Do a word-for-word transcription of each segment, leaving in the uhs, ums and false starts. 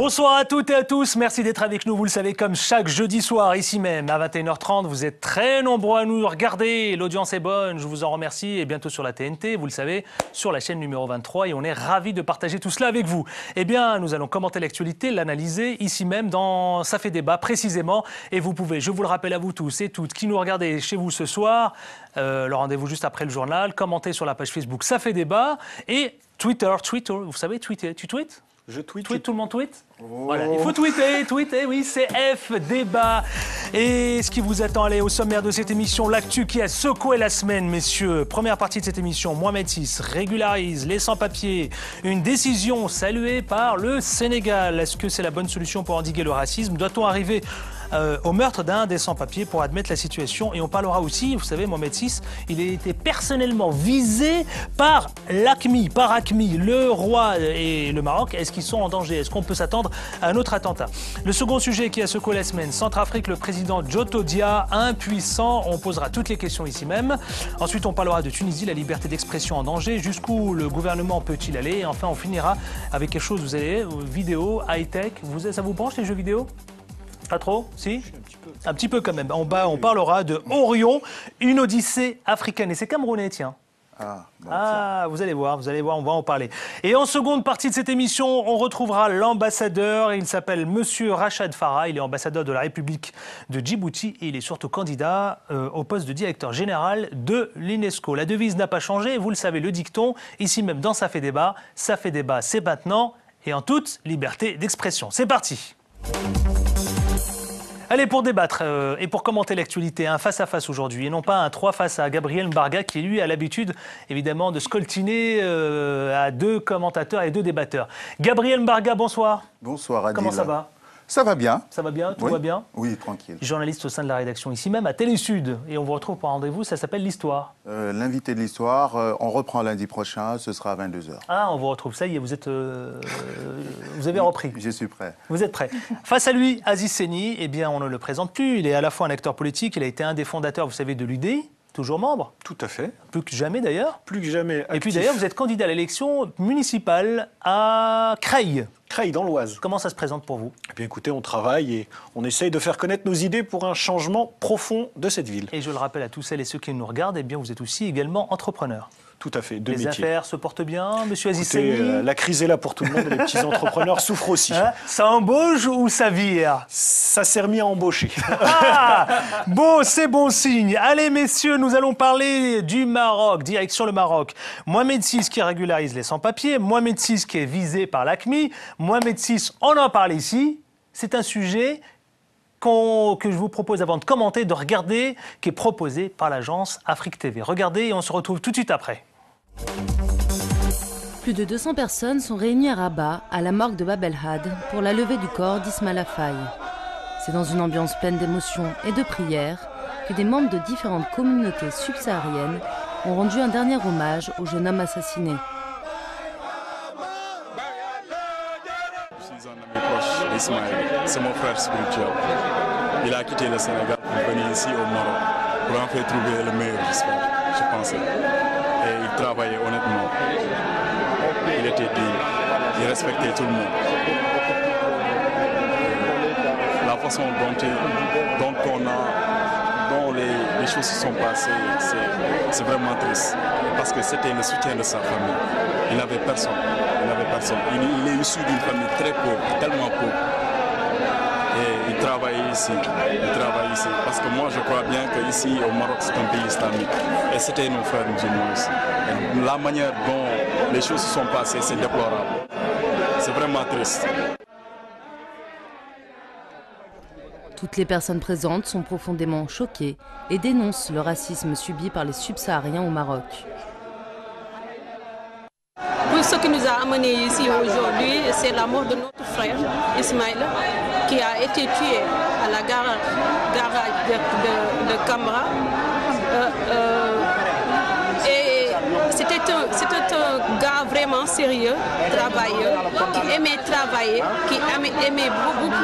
Bonsoir à toutes et à tous, merci d'être avec nous, vous le savez, comme chaque jeudi soir, ici même, à vingt et une heures trente, vous êtes très nombreux à nous regarder, l'audience est bonne, je vous en remercie, et bientôt sur la T N T, vous le savez, sur la chaîne numéro vingt-trois, et on est ravis de partager tout cela avec vous. Eh bien, nous allons commenter l'actualité, l'analyser, ici même, dans Ça fait débat, précisément, et vous pouvez, je vous le rappelle à vous tous et toutes, qui nous regardez chez vous ce soir, euh, le rendez-vous juste après le journal, commentez sur la page Facebook Ça fait débat, et Twitter, Twitter, vous savez, tweeter, tu tweets ? Je tweet. Tweet, tout le monde tweet ? Oh. Voilà, il faut tweeter, tweeter, oui, c'est F débat. Et ce qui vous attend, allez, au sommaire de cette émission, l'actu qui a secoué la semaine, messieurs. Première partie de cette émission, Mohamed six régularise les sans-papiers. Une décision saluée par le Sénégal. Est-ce que c'est la bonne solution pour endiguer le racisme ? Doit-on arriver euh, au meurtre d'un des sans-papiers pour admettre la situation ? Et on parlera aussi, vous savez, Mohamed six, il a été personnellement visé par l'A Q M I, par A Q M I, le roi et le Maroc. Est-ce qu'ils sont en danger ? Est-ce qu'on peut s'attendre à un autre attentat ? Le second sujet qui a secoué la semaine, Centrafrique, le président Jotodia, impuissant. On posera toutes les questions ici même. Ensuite, on parlera de Tunisie, la liberté d'expression en danger. Jusqu'où le gouvernement peut-il aller ? Et enfin, on finira avec quelque chose, vous allez, vidéo, high-tech. Vous, ça vous branche les jeux vidéo ? Pas trop ? Si ? Un petit peu. Un petit peu quand même. En bas, on parlera de Orion, une odyssée africaine. Et c'est camerounais, tiens. Ah, bon, ah, vous allez voir, vous allez voir, on va en parler. Et en seconde partie de cette émission, on retrouvera l'ambassadeur. Il s'appelle Monsieur Rachad Farah. Il est ambassadeur de la République de Djibouti et il est surtout candidat euh, au poste de directeur général de l'UNESCO. La devise n'a pas changé, vous le savez, le dicton. Ici même dans Ça fait débat, Ça fait débat, c'est maintenant et en toute liberté d'expression. C'est parti. Allez, pour débattre euh, et pour commenter l'actualité, un face-à-face aujourd'hui, et non pas un trois face à Gabriel Mbarga, qui lui a l'habitude, évidemment, de scoltiner euh, à deux commentateurs et deux débatteurs. Gabriel Mbarga, bonsoir. Bonsoir, Adil. Comment ça va ? Ça va bien. Ça va bien ? Tout oui. va bien ? Oui, tranquille. Journaliste au sein de la rédaction ici même, à Télé Sud. Et on vous retrouve pour un rendez-vous, ça s'appelle l'Histoire. Euh, L'invité de l'Histoire, euh, on reprend lundi prochain, ce sera à vingt-deux heures. Ah, on vous retrouve, ça y est, vous êtes... Euh, vous avez repris. Je suis prêt. Vous êtes prêt. Face à lui, Aziz Seni, eh bien, on ne le présente plus. Il est à la fois un acteur politique, il a été un des fondateurs, vous savez, de l'U D I, toujours membre. Tout à fait. Plus que jamais d'ailleurs. Plus que jamais actif. Et puis d'ailleurs, vous êtes candidat à l'élection municipale à Creil. Creil, dans l'Oise. Comment ça se présente pour vous ? Eh bien écoutez, on travaille et on essaye de faire connaître nos idées pour un changement profond de cette ville. Et je le rappelle à tous celles et ceux qui nous regardent, eh bien vous êtes aussi également entrepreneur. Tout à fait, deux les métiers. Les affaires se portent bien, monsieur Aziz Écoutez, Seni euh, la crise est là pour tout le monde et les petits entrepreneurs souffrent aussi. Hein, ça embauche ou ça vire ? Ça s'est remis à embaucher. Ah, bon, c'est bon signe. Allez, messieurs, nous allons parler du Maroc, direction le Maroc. Mohamed six qui régularise les sans-papiers, Mohamed six qui est visé par l'A Q M I, Mohamed six, on en parle ici. C'est un sujet qu'on, que je vous propose avant de commenter, de regarder, qui est proposé par l'agence Afrique T V. Regardez et on se retrouve tout de suite après. Plus de deux cents personnes sont réunies à Rabat, à la morgue de Bab el-Had, pour la levée du corps d'Ismaïla Faye. C'est dans une ambiance pleine d'émotions et de prières que des membres de différentes communautés subsahariennes ont rendu un dernier hommage au jeune homme assassiné. Je suis un ami proche d'Ismaïla, c'est mon frère spirituel. Il a quitté le Sénégal pour venir ici au Maroc, pour en fait trouver le meilleur, j'espère, je pensais. Et il travaillait honnêtement. Il était digne. Il respectait tout le monde. La façon dont, il, dont on a, dont les, les choses se sont passées, c'est vraiment triste. Parce que c'était le soutien de sa famille. Il n'avait personne. Il n'avait personne. Il, il est issu d'une famille très pauvre, tellement pauvre. Et il travaille ici, il travaille ici. Parce que moi, je crois bien qu'ici, au Maroc, c'est un pays islamique. Et c'était nos frères musulmans aussi. Et la manière dont les choses se sont passées, c'est déplorable. C'est vraiment triste. Toutes les personnes présentes sont profondément choquées et dénoncent le racisme subi par les subsahariens au Maroc. Tout ce qui nous a amenés ici aujourd'hui, c'est la mort de notre frère Ismaïla, qui a été tué à la gare, gare de, de, de Camra. Euh, euh, et c'était un, c'était un gars vraiment sérieux, travailleur, qui aimait travailler, qui aimait, aimait beaucoup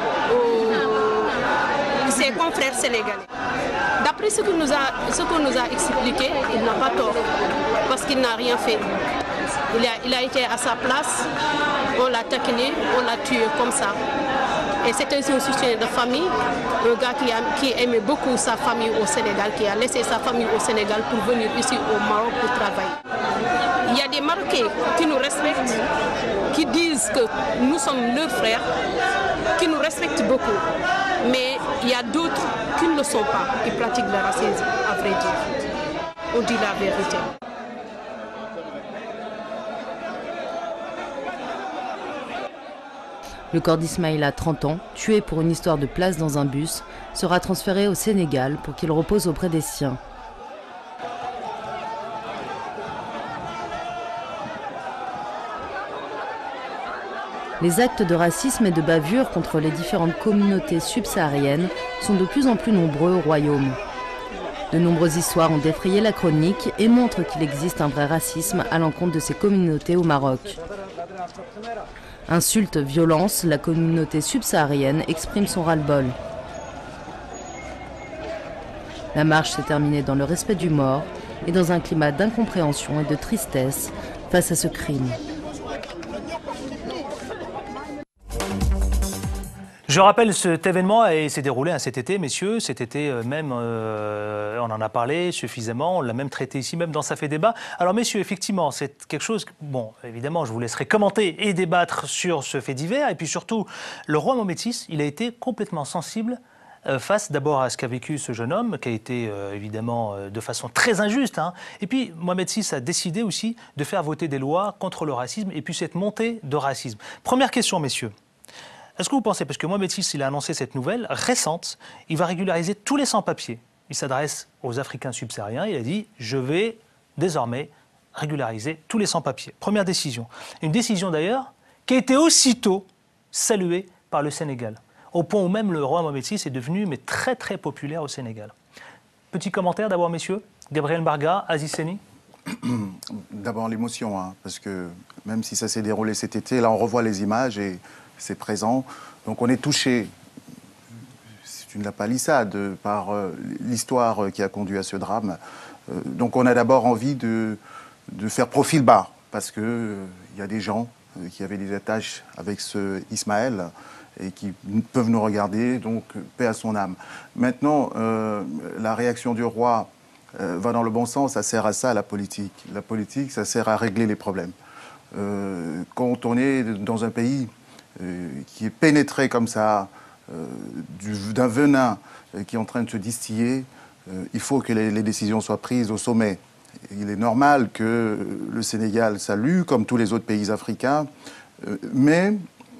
euh, ses confrères sénégalais. D'après ce qu'on nous a, ce qu'on nous a expliqué, il n'a pas tort, parce qu'il n'a rien fait. Il a, il a été à sa place, on l'a taquiné, on l'a tué comme ça. Et c'était un soutien de famille, un gars qui, a, qui aimait beaucoup sa famille au Sénégal, qui a laissé sa famille au Sénégal pour venir ici au Maroc pour travailler. Il y a des Marocains qui nous respectent, qui disent que nous sommes leurs frères, qui nous respectent beaucoup. Mais il y a d'autres qui ne le sont pas, qui pratiquent le racisme, à vrai dire. On dit la vérité. Le corps d'Ismaïla, trente ans, tué pour une histoire de place dans un bus, sera transféré au Sénégal pour qu'il repose auprès des siens. Les actes de racisme et de bavure contre les différentes communautés subsahariennes sont de plus en plus nombreux au royaume. De nombreuses histoires ont défrayé la chronique et montrent qu'il existe un vrai racisme à l'encontre de ces communautés au Maroc. Insultes, violences, la communauté subsaharienne exprime son ras-le-bol. La marche s'est terminée dans le respect du mort et dans un climat d'incompréhension et de tristesse face à ce crime. Je rappelle, cet événement et s'est déroulé hein, cet été, messieurs. Cet été même, euh, on en a parlé suffisamment, on l'a même traité ici, même dans Ça fait débat. Alors messieurs, effectivement, c'est quelque chose... Bon, évidemment, je vous laisserai commenter et débattre sur ce fait divers. Et puis surtout, le roi Mohamed six, il a été complètement sensible euh, face d'abord à ce qu'a vécu ce jeune homme, qui a été euh, évidemment euh, de façon très injuste. Hein. Et puis Mohamed six a décidé aussi de faire voter des lois contre le racisme et puis cette montée de racisme. Première question, messieurs. Est-ce que vous pensez, parce que Mohamed six, il a annoncé cette nouvelle récente, il va régulariser tous les sans-papiers. Il s'adresse aux Africains subsahariens, il a dit « je vais désormais régulariser tous les sans-papiers ». Première décision. Une décision d'ailleurs qui a été aussitôt saluée par le Sénégal, au point où même le roi Mohamed six est devenu mais très très populaire au Sénégal. Petit commentaire d'abord, messieurs. Gabriel Mbarga, Aziz Seni. D'abord l'émotion, hein, parce que même si ça s'est déroulé cet été, là on revoit les images et c'est présent. Donc on est touché, c'est une la palissade, par euh, l'histoire qui a conduit à ce drame. Euh, donc on a d'abord envie de, de faire profil bas, parce qu'il euh, y a des gens euh, qui avaient des attaches avec ce Ismaël et qui peuvent nous regarder, donc paix à son âme. Maintenant, euh, la réaction du roi euh, va dans le bon sens, ça sert à ça la politique. La politique, ça sert à régler les problèmes. Euh, quand on est dans un pays Euh, qui est pénétré comme ça euh, d'un venin euh, qui est en train de se distiller, euh, il faut que les, les décisions soient prises au sommet. Il est normal que le Sénégal salue, comme tous les autres pays africains, euh, mais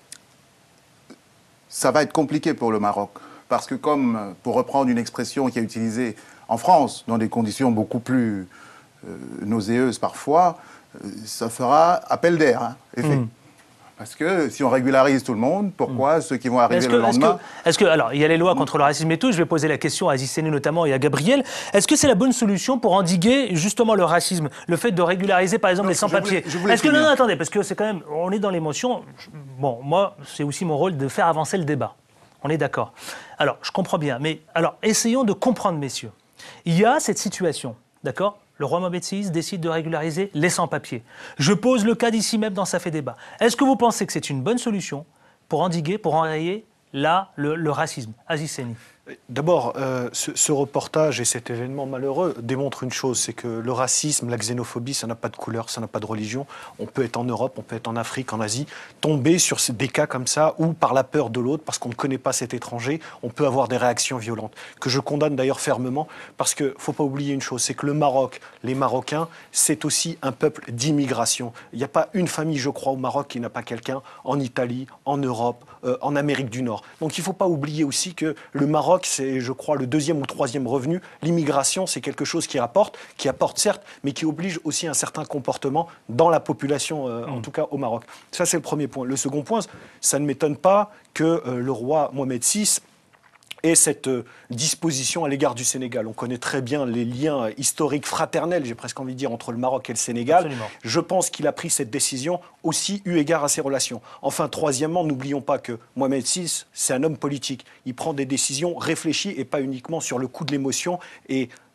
ça va être compliqué pour le Maroc. Parce que comme, pour reprendre une expression qui est utilisée en France, dans des conditions beaucoup plus euh, nauséeuses parfois, euh, ça fera appel d'air, hein, effet. Mmh. Parce que si on régularise tout le monde, pourquoi mmh. ceux qui vont arriver que, le lendemain... Est-ce que, est-ce que, alors, il y a les lois contre le racisme et tout, je vais poser la question à Aziz Seni notamment et à Gabriel. Est-ce que c'est la bonne solution pour endiguer justement le racisme, le fait de régulariser par exemple non, les sans-papiers? Est-ce que, non, non, attendez, parce que c'est quand même, on est dans l'émotion. Bon, moi, c'est aussi mon rôle de faire avancer le débat. On est d'accord. Alors, je comprends bien, mais alors, essayons de comprendre, messieurs. Il y a cette situation, d'accord ? Le roi Mohamed six décide de régulariser les sans-papiers. Je pose le cas d'ici même dans Ça fait débat. Est-ce que vous pensez que c'est une bonne solution pour endiguer, pour enrayer là, le, le racisme? Aziz Seni. D'abord, euh, ce, ce reportage et cet événement malheureux démontrent une chose, c'est que le racisme, la xénophobie, ça n'a pas de couleur, ça n'a pas de religion. On peut être en Europe, on peut être en Afrique, en Asie, tomber sur des cas comme ça, où par la peur de l'autre, parce qu'on ne connaît pas cet étranger, on peut avoir des réactions violentes, que je condamne d'ailleurs fermement, parce qu'il ne faut pas oublier une chose, c'est que le Maroc, les Marocains, c'est aussi un peuple d'immigration. Il n'y a pas une famille, je crois, au Maroc qui n'a pas quelqu'un en Italie, en Europe, euh, en Amérique du Nord. Donc il ne faut pas oublier aussi que le Maroc, c'est, je crois, le deuxième ou troisième revenu. L'immigration, c'est quelque chose qui apporte, qui apporte certes, mais qui oblige aussi un certain comportement dans la population, euh, mmh. en tout cas au Maroc. Ça, c'est le premier point. Le second point, ça ne m'étonne pas que euh, le roi Mohamed six ait cette euh, disposition à l'égard du Sénégal. On connaît très bien les liens historiques fraternels, j'ai presque envie de dire, entre le Maroc et le Sénégal. Absolument. Je pense qu'il a pris cette décision aussi eu égard à ses relations. Enfin, troisièmement, n'oublions pas que Mohamed six, c'est un homme politique. Il prend des décisions réfléchies et pas uniquement sur le coup de l'émotion. Et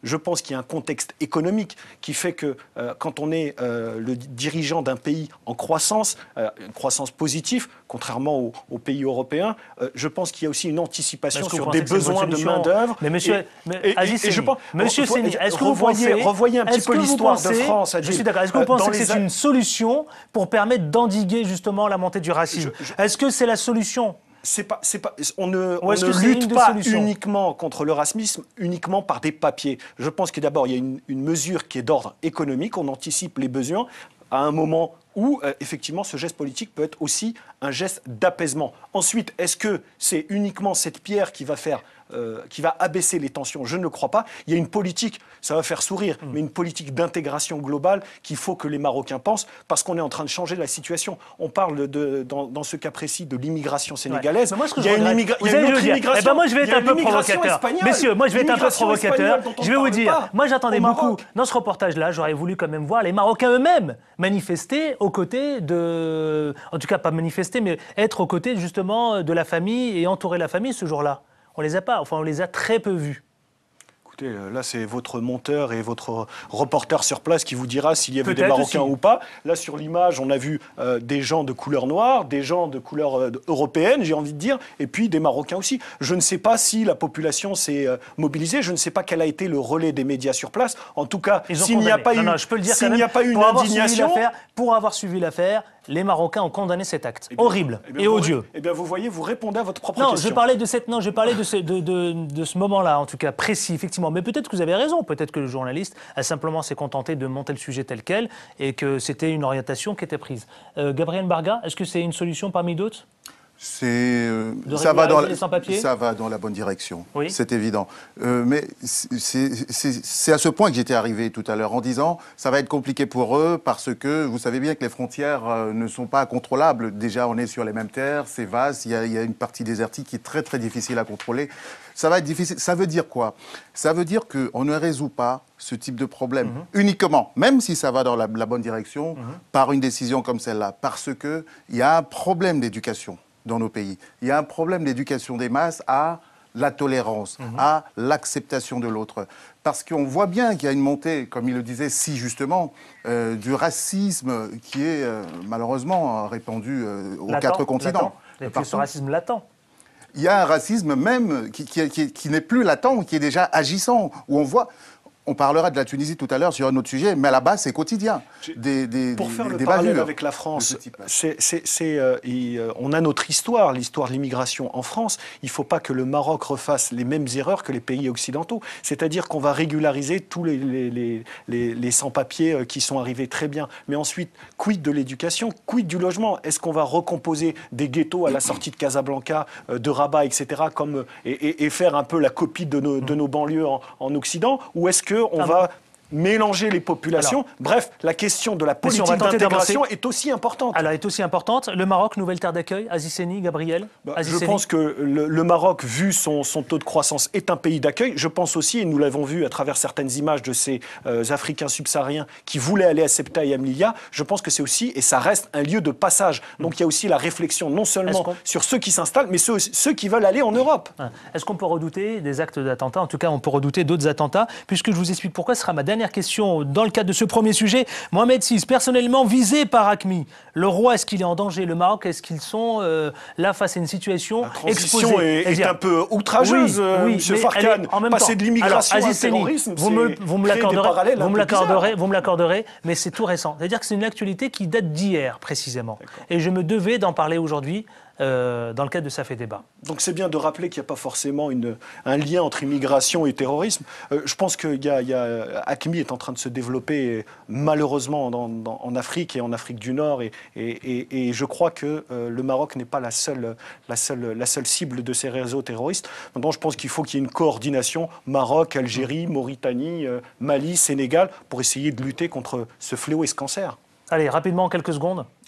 je pense qu'il y a un contexte économique qui fait que euh, quand on est euh, le dirigeant d'un pays en croissance, euh, une croissance positive, contrairement aux, aux pays européens, euh, je pense qu'il y a aussi une anticipation sur des besoins de main-d'œuvre. Mais monsieur, et, mais, et, et, et je pense, monsieur Séni, est-ce que revoyez, vous pensez, revoyez un petit peu l'histoire de France. Je suis d'accord. Est-ce que vous pensez que c'est une solution pour permettre d'endiguer justement la montée du racisme? je, je, Est-ce que c'est la solution? C'est pas, c'est pas, on ne, on ne lutte pas uniquement contre le racisme, uniquement par des papiers. Je pense que d'abord, il y a une, une mesure qui est d'ordre économique, on anticipe les besoins à un moment où, euh, effectivement, ce geste politique peut être aussi un geste d'apaisement. Ensuite, est-ce que c'est uniquement cette pierre qui va faire, euh, qui va abaisser les tensions? Je ne le crois pas. Il y a une politique, ça va faire sourire, mmh. mais une politique d'intégration globale qu'il faut que les Marocains pensent, parce qu'on est en train de changer la situation. On parle, de, de, dans, dans ce cas précis, de l'immigration sénégalaise. Ouais. Moi, ce que il y a une, immigra- il y a une autre immigration. Eh ben moi, je vais être un peu provocateur. Messieurs, moi, je vais être un peu provocateur. Je vais vous dire, moi, j'attendais beaucoup. Dans ce reportage-là, j'aurais voulu quand même voir les Marocains eux-mêmes manifester aux côtés de... En tout cas, pas manifester, mais être aux côtés, justement, de la famille et entourer la famille ce jour-là. On les a pas, enfin, on les a très peu vus. Écoutez, là, c'est votre monteur et votre reporter sur place qui vous dira s'il y avait des Marocains aussi ou pas. Là, sur l'image, on a vu euh, des gens de couleur noire, des gens de couleur euh, européenne, j'ai envie de dire, et puis des Marocains aussi. Je ne sais pas si la population s'est euh, mobilisée, je ne sais pas quel a été le relais des médias sur place. En tout cas, s'il n'y a pas eu, non, non, je peux le dire s'il n'y a pas eu une pour indignation... Avoir pour avoir suivi l'affaire, les Marocains ont condamné cet acte. Eh bien, horrible eh bien, et odieux. Eh bien, vous voyez, vous répondez à votre propre non, question. Je parlais de cette, non, je parlais de ce, de, de, de ce moment-là, en tout cas précis, effectivement. Mais peut-être que vous avez raison. Peut-être que le journaliste a simplement s'est contenté de monter le sujet tel quel et que c'était une orientation qui était prise. Euh, Gabriel Mbarga, est-ce que c'est une solution parmi d'autres ? C'est, euh, ça, va dans la, sans-papiers ? ça va dans la bonne direction, oui. C'est évident. Euh, mais c'est, c'est, c'est à ce point que j'étais arrivé tout à l'heure, en disant ça va être compliqué pour eux parce que vous savez bien que les frontières euh, ne sont pas contrôlables. Déjà, on est sur les mêmes terres, c'est vaste, il y a, il y a une partie désertique qui est très très difficile à contrôler. Ça va être difficile. Ça veut dire quoi ? Ça veut dire qu'on ne résout pas ce type de problème mm-hmm. uniquement, même si ça va dans la, la bonne direction, mm-hmm. par une décision comme celle-là, parce qu'il y a un problème d'éducation dans nos pays. Il y a un problème d'éducation des masses à la tolérance, mmh. à l'acceptation de l'autre. Parce qu'on voit bien qu'il y a une montée, comme il le disait si justement, euh, du racisme qui est euh, malheureusement répandu euh, aux latent, quatre continents. Et puis ce racisme latent. Il y a un racisme même qui, qui, qui, qui n'est plus latent, qui est déjà agissant, où on voit... On parlera de la Tunisie tout à l'heure sur un autre sujet, mais à la base, c'est quotidien. Des, des, Pour faire des, le des parallèle bavures avec la France, c'est, c'est, c'est, euh, et, euh, on a notre histoire, l'histoire de l'immigration en France. Il ne faut pas que le Maroc refasse les mêmes erreurs que les pays occidentaux. C'est-à-dire qu'on va régulariser tous les, les, les, les, les sans-papiers qui sont arrivés très bien. Mais ensuite, quid de l'éducation, quid du logement ? Est-ce qu'on va recomposer des ghettos à la sortie de Casablanca, euh, de Rabat, et cetera, comme, et, et, et faire un peu la copie de nos, de nos banlieues en, en Occident ? Ou est-ce que on ah va mélanger les populations. Alors, bref, la question de la politique d'intégration est aussi importante. Alors, est aussi importante. Le Maroc, nouvelle terre d'accueil, Aziz Seni, Gabriel bah, Aziz Je Seni. pense que le, le Maroc, vu son, son taux de croissance, est un pays d'accueil. Je pense aussi, et nous l'avons vu à travers certaines images de ces euh, Africains subsahariens qui voulaient aller à Ceuta et à Melilla, je pense que c'est aussi, et ça reste, un lieu de passage. Donc, mmh. il y a aussi la réflexion, non seulement sur ceux qui s'installent, mais ceux, ceux qui veulent aller en Europe. Est-ce qu'on peut redouter des actes d'attentat ? En tout cas, on peut redouter d'autres attentats, puisque je vous explique pourquoi. Ce sera ma dernière question dans le cadre de ce premier sujet. Mohamed six, personnellement visé par AQMI. Le roi, est-ce qu'il est en danger ? Le Maroc, est-ce qu'ils sont euh, là face à une situation exposée ? La est, est un peu outrageuse, oui, oui, M. Farkan. En même passer temps, de l'immigration à terrorisme, vous me, vous me l'accorderez, vous me l'accorderez, vous me l'accorderez, mais c'est tout récent. C'est-à-dire que c'est une actualité qui date d'hier, précisément. D'accord. Et je me devais d'en parler aujourd'hui. Euh, dans le cadre de Ça fait débat. Donc c'est bien de rappeler qu'il n'y a pas forcément une, un lien entre immigration et terrorisme. Euh, je pense que y a, y a, AQMI est en train de se développer malheureusement dans, dans, en Afrique et en Afrique du Nord et, et, et, et je crois que euh, le Maroc n'est pas la seule, la, seule, la seule cible de ces réseaux terroristes. Maintenant je pense qu'il faut qu'il y ait une coordination Maroc, Algérie, Mauritanie, euh, Mali, Sénégal pour essayer de lutter contre ce fléau et ce cancer. Allez, rapidement, quelques secondes.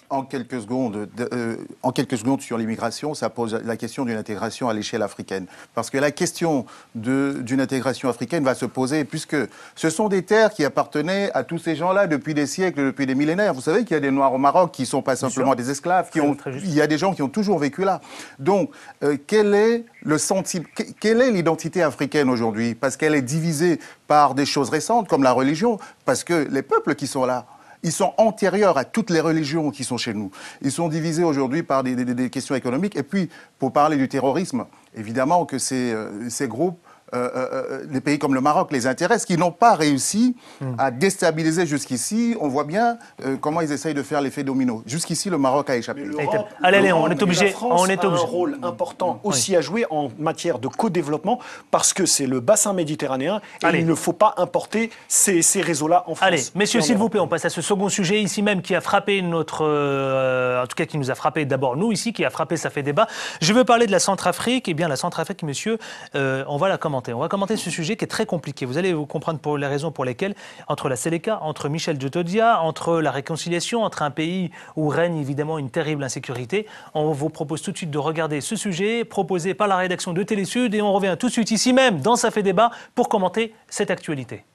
En quelques secondes, de, euh, en quelques secondes sur l'immigration, ça pose la question d'une intégration à l'échelle africaine. Parce que la question d'une intégration africaine va se poser, puisque ce sont des terres qui appartenaient à tous ces gens-là depuis des siècles, depuis des millénaires. Vous savez qu'il y a des Noirs au Maroc qui ne sont pas simplement des esclaves, qui ont, il y a des gens qui ont toujours vécu là. Donc, euh, quel est le sentiment, quelle est l'identité africaine aujourd'hui? Parce qu'elle est divisée par des choses récentes, comme la religion, parce que les peuples qui sont là, ils sont antérieurs à toutes les religions qui sont chez nous. Ils sont divisés aujourd'hui par des, des, des questions économiques. Et puis, pour parler du terrorisme, évidemment que ces, euh, ces groupes, euh, euh, les pays comme le Maroc les intéressent, qui n'ont pas réussi mmh. à déstabiliser jusqu'ici. On voit bien euh, comment ils essayent de faire l'effet domino. Jusqu'ici, le Maroc a échappé. Allez, Léon, on est obligé. La France on est obligé. a un rôle important oui. aussi à jouer en matière de co-développement, parce que c'est le bassin méditerranéen et Allez. il ne faut pas importer ces, ces réseaux-là en France. Allez, messieurs, s'il vous plaît, on passe à ce second sujet ici même qui a frappé notre... Euh, en tout cas, qui nous a frappé d'abord nous ici, qui a frappé, ça fait débat. Je veux parler de la Centrafrique. Eh bien, la Centrafrique, messieurs, euh, on va la commenter. On va commenter ce sujet qui est très compliqué. Vous allez vous comprendre pour les raisons pour lesquelles, entre la Séléka, entre Michel Djotodia, entre la réconciliation, entre un pays où règne évidemment une terrible insécurité, on vous propose tout de suite de regarder ce sujet proposé par la rédaction de Télésud et on revient tout de suite ici même dans Ça fait débat pour commenter cette actualité.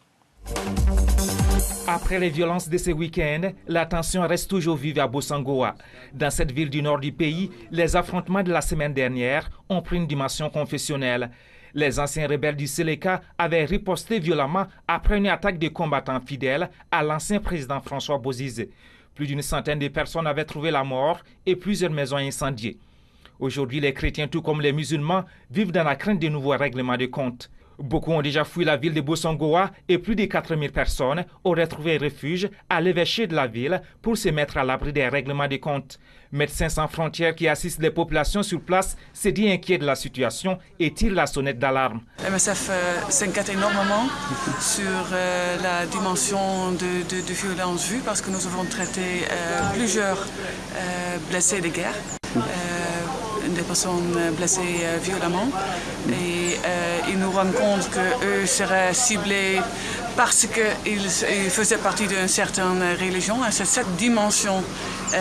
Après les violences de ce week-end, la tension reste toujours vive à Bossangoa. Dans cette ville du nord du pays, les affrontements de la semaine dernière ont pris une dimension confessionnelle. Les anciens rebelles du Séléka avaient riposté violemment après une attaque de combattants fidèles à l'ancien président François Bozizé. Plus d'une centaine de personnes avaient trouvé la mort et plusieurs maisons incendiées. Aujourd'hui, les chrétiens, tout comme les musulmans, vivent dans la crainte de nouveaux règlements de compte. Beaucoup ont déjà fui la ville de Bossangoa et plus de quatre mille personnes auraient trouvé refuge à l'évêché de la ville pour se mettre à l'abri des règlements de compte. Médecins sans frontières qui assistent les populations sur place se dit inquiet de la situation et tire la sonnette d'alarme. M S F euh, s'inquiète énormément sur euh, la dimension de, de, de violence vue parce que nous avons traité euh, plusieurs euh, blessés de guerre. Euh, des personnes blessées euh, violemment et euh, ils nous rendent compte qu'eux seraient ciblés parce qu'ils ils faisaient partie d'une certaine religion. Et c'est cette dimension euh,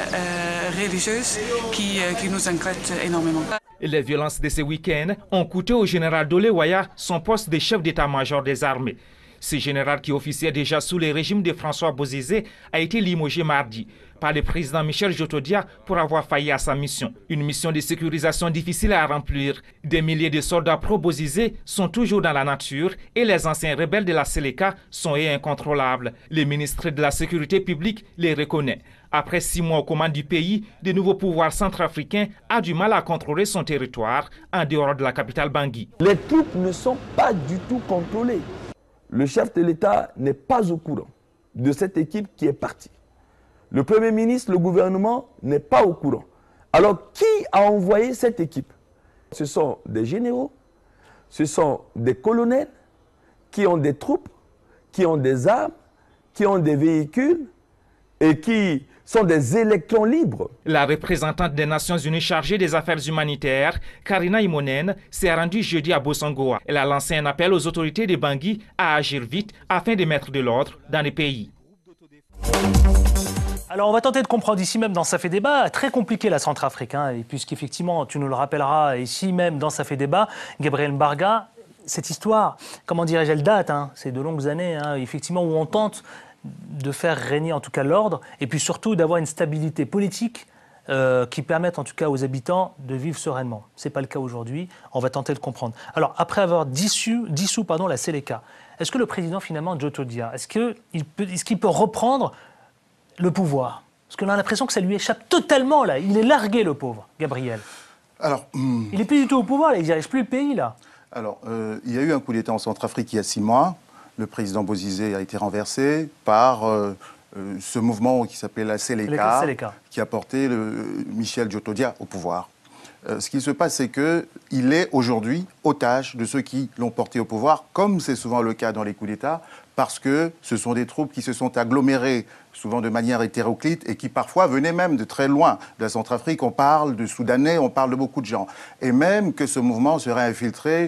euh, religieuse qui, euh, qui nous inquiète énormément. Les violences de ce week-end ont coûté au général Dolewaya son poste de chef d'état-major des armées. Ce général qui officiait déjà sous le régime de François Bozizé a été limogé mardi par le président Michel Djotodia pour avoir failli à sa mission. Une mission de sécurisation difficile à remplir. Des milliers de soldats pro-Bozizé sont toujours dans la nature et les anciens rebelles de la Séléka sont incontrôlables. Le ministre de la Sécurité publique les reconnaît. Après six mois aux commandes du pays, de nouveaux pouvoirs centrafricains a du mal à contrôler son territoire en dehors de la capitale Bangui. Les troupes ne sont pas du tout contrôlées. Le chef de l'État n'est pas au courant de cette équipe qui est partie. Le Premier ministre, le gouvernement n'est pas au courant. Alors, qui a envoyé cette équipe? Ce sont des généraux, ce sont des colonels qui ont des troupes, qui ont des armes, qui ont des véhicules et qui sont des électrons libres. La représentante des Nations Unies chargée des affaires humanitaires, Karina Imonen, s'est rendue jeudi à Bossangoa. Elle a lancé un appel aux autorités de Bangui à agir vite afin de mettre de l'ordre dans le pays. Alors on va tenter de comprendre ici même dans Ça fait débat, très compliqué la Centrafrique, hein, et puisqu'effectivement tu nous le rappelleras ici même dans Ça fait débat, Gabriel Mbarga, cette histoire, comment dirais-je, elle date, hein, c'est de longues années, hein, effectivement, où on tente de faire régner en tout cas l'ordre, et puis surtout d'avoir une stabilité politique euh, qui permette en tout cas aux habitants de vivre sereinement. Ce n'est pas le cas aujourd'hui, on va tenter de comprendre. Alors après avoir dissous, dissous pardon, la Séléka, est-ce que le président finalement Djotodia, est-ce qu'il peut, est-ce qu'il peut reprendre le pouvoir? Parce qu'on a l'impression que ça lui échappe totalement là, il est largué le pauvre, Gabriel. Alors, hum... il n'est plus du tout au pouvoir, là. Il ne dirige plus le pays là. Alors, euh, il y a eu un coup d'État en Centrafrique il y a six mois. Le président Bozizé a été renversé par euh, euh, ce mouvement qui s'appelait la Séléka, qui a porté le, Michel Djotodia au pouvoir. Euh, ce qui se passe, c'est qu'il est aujourd'hui otage de ceux qui l'ont porté au pouvoir, comme c'est souvent le cas dans les coups d'État, parce que ce sont des troupes qui se sont agglomérées, souvent de manière hétéroclite, et qui parfois venaient même de très loin. De la Centrafrique, on parle de Soudanais, on parle de beaucoup de gens. Et même que ce mouvement serait infiltré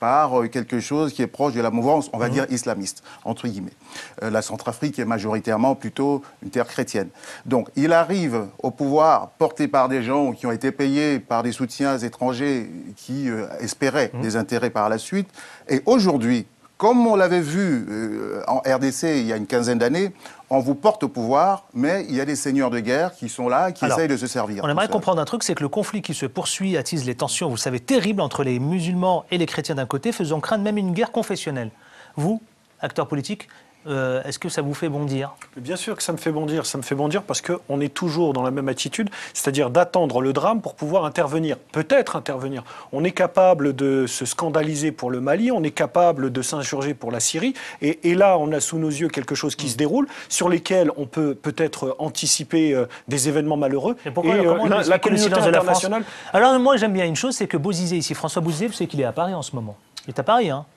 par euh, quelque chose qui est proche de la mouvance, on va mmh. dire, islamiste, entre guillemets. Euh, la Centrafrique est majoritairement plutôt une terre chrétienne. Donc, il arrive au pouvoir porté par des gens qui ont été payés par des soutiens étrangers qui euh, espéraient mmh. des intérêts par la suite. Et aujourd'hui, comme on l'avait vu euh, en R D C il y a une quinzaine d'années, on vous porte au pouvoir, mais il y a des seigneurs de guerre qui sont là, qui Alors, essayent de se servir. On aimerait comprendre un truc, c'est que le conflit qui se poursuit attise les tensions, vous savez, terribles entre les musulmans et les chrétiens d'un côté, faisant craindre même une guerre confessionnelle. Vous, acteur politique, Euh, est-ce que ça vous fait bondir ? Bien sûr que ça me fait bondir. Ça me fait bondir parce qu'on est toujours dans la même attitude, c'est-à-dire d'attendre le drame pour pouvoir intervenir. Peut-être intervenir. On est capable de se scandaliser pour le Mali, on est capable de s'insurger pour la Syrie. Et, et là, on a sous nos yeux quelque chose qui mmh. se déroule, sur lesquels on peut peut-être anticiper euh, des événements malheureux. Et pourquoi, et, euh, la, la communauté internationale... Alors moi, j'aime bien une chose, c'est que Bozizé, ici, François Bozizé, vous savez qu'il est à Paris en ce moment. Il est à Paris, hein.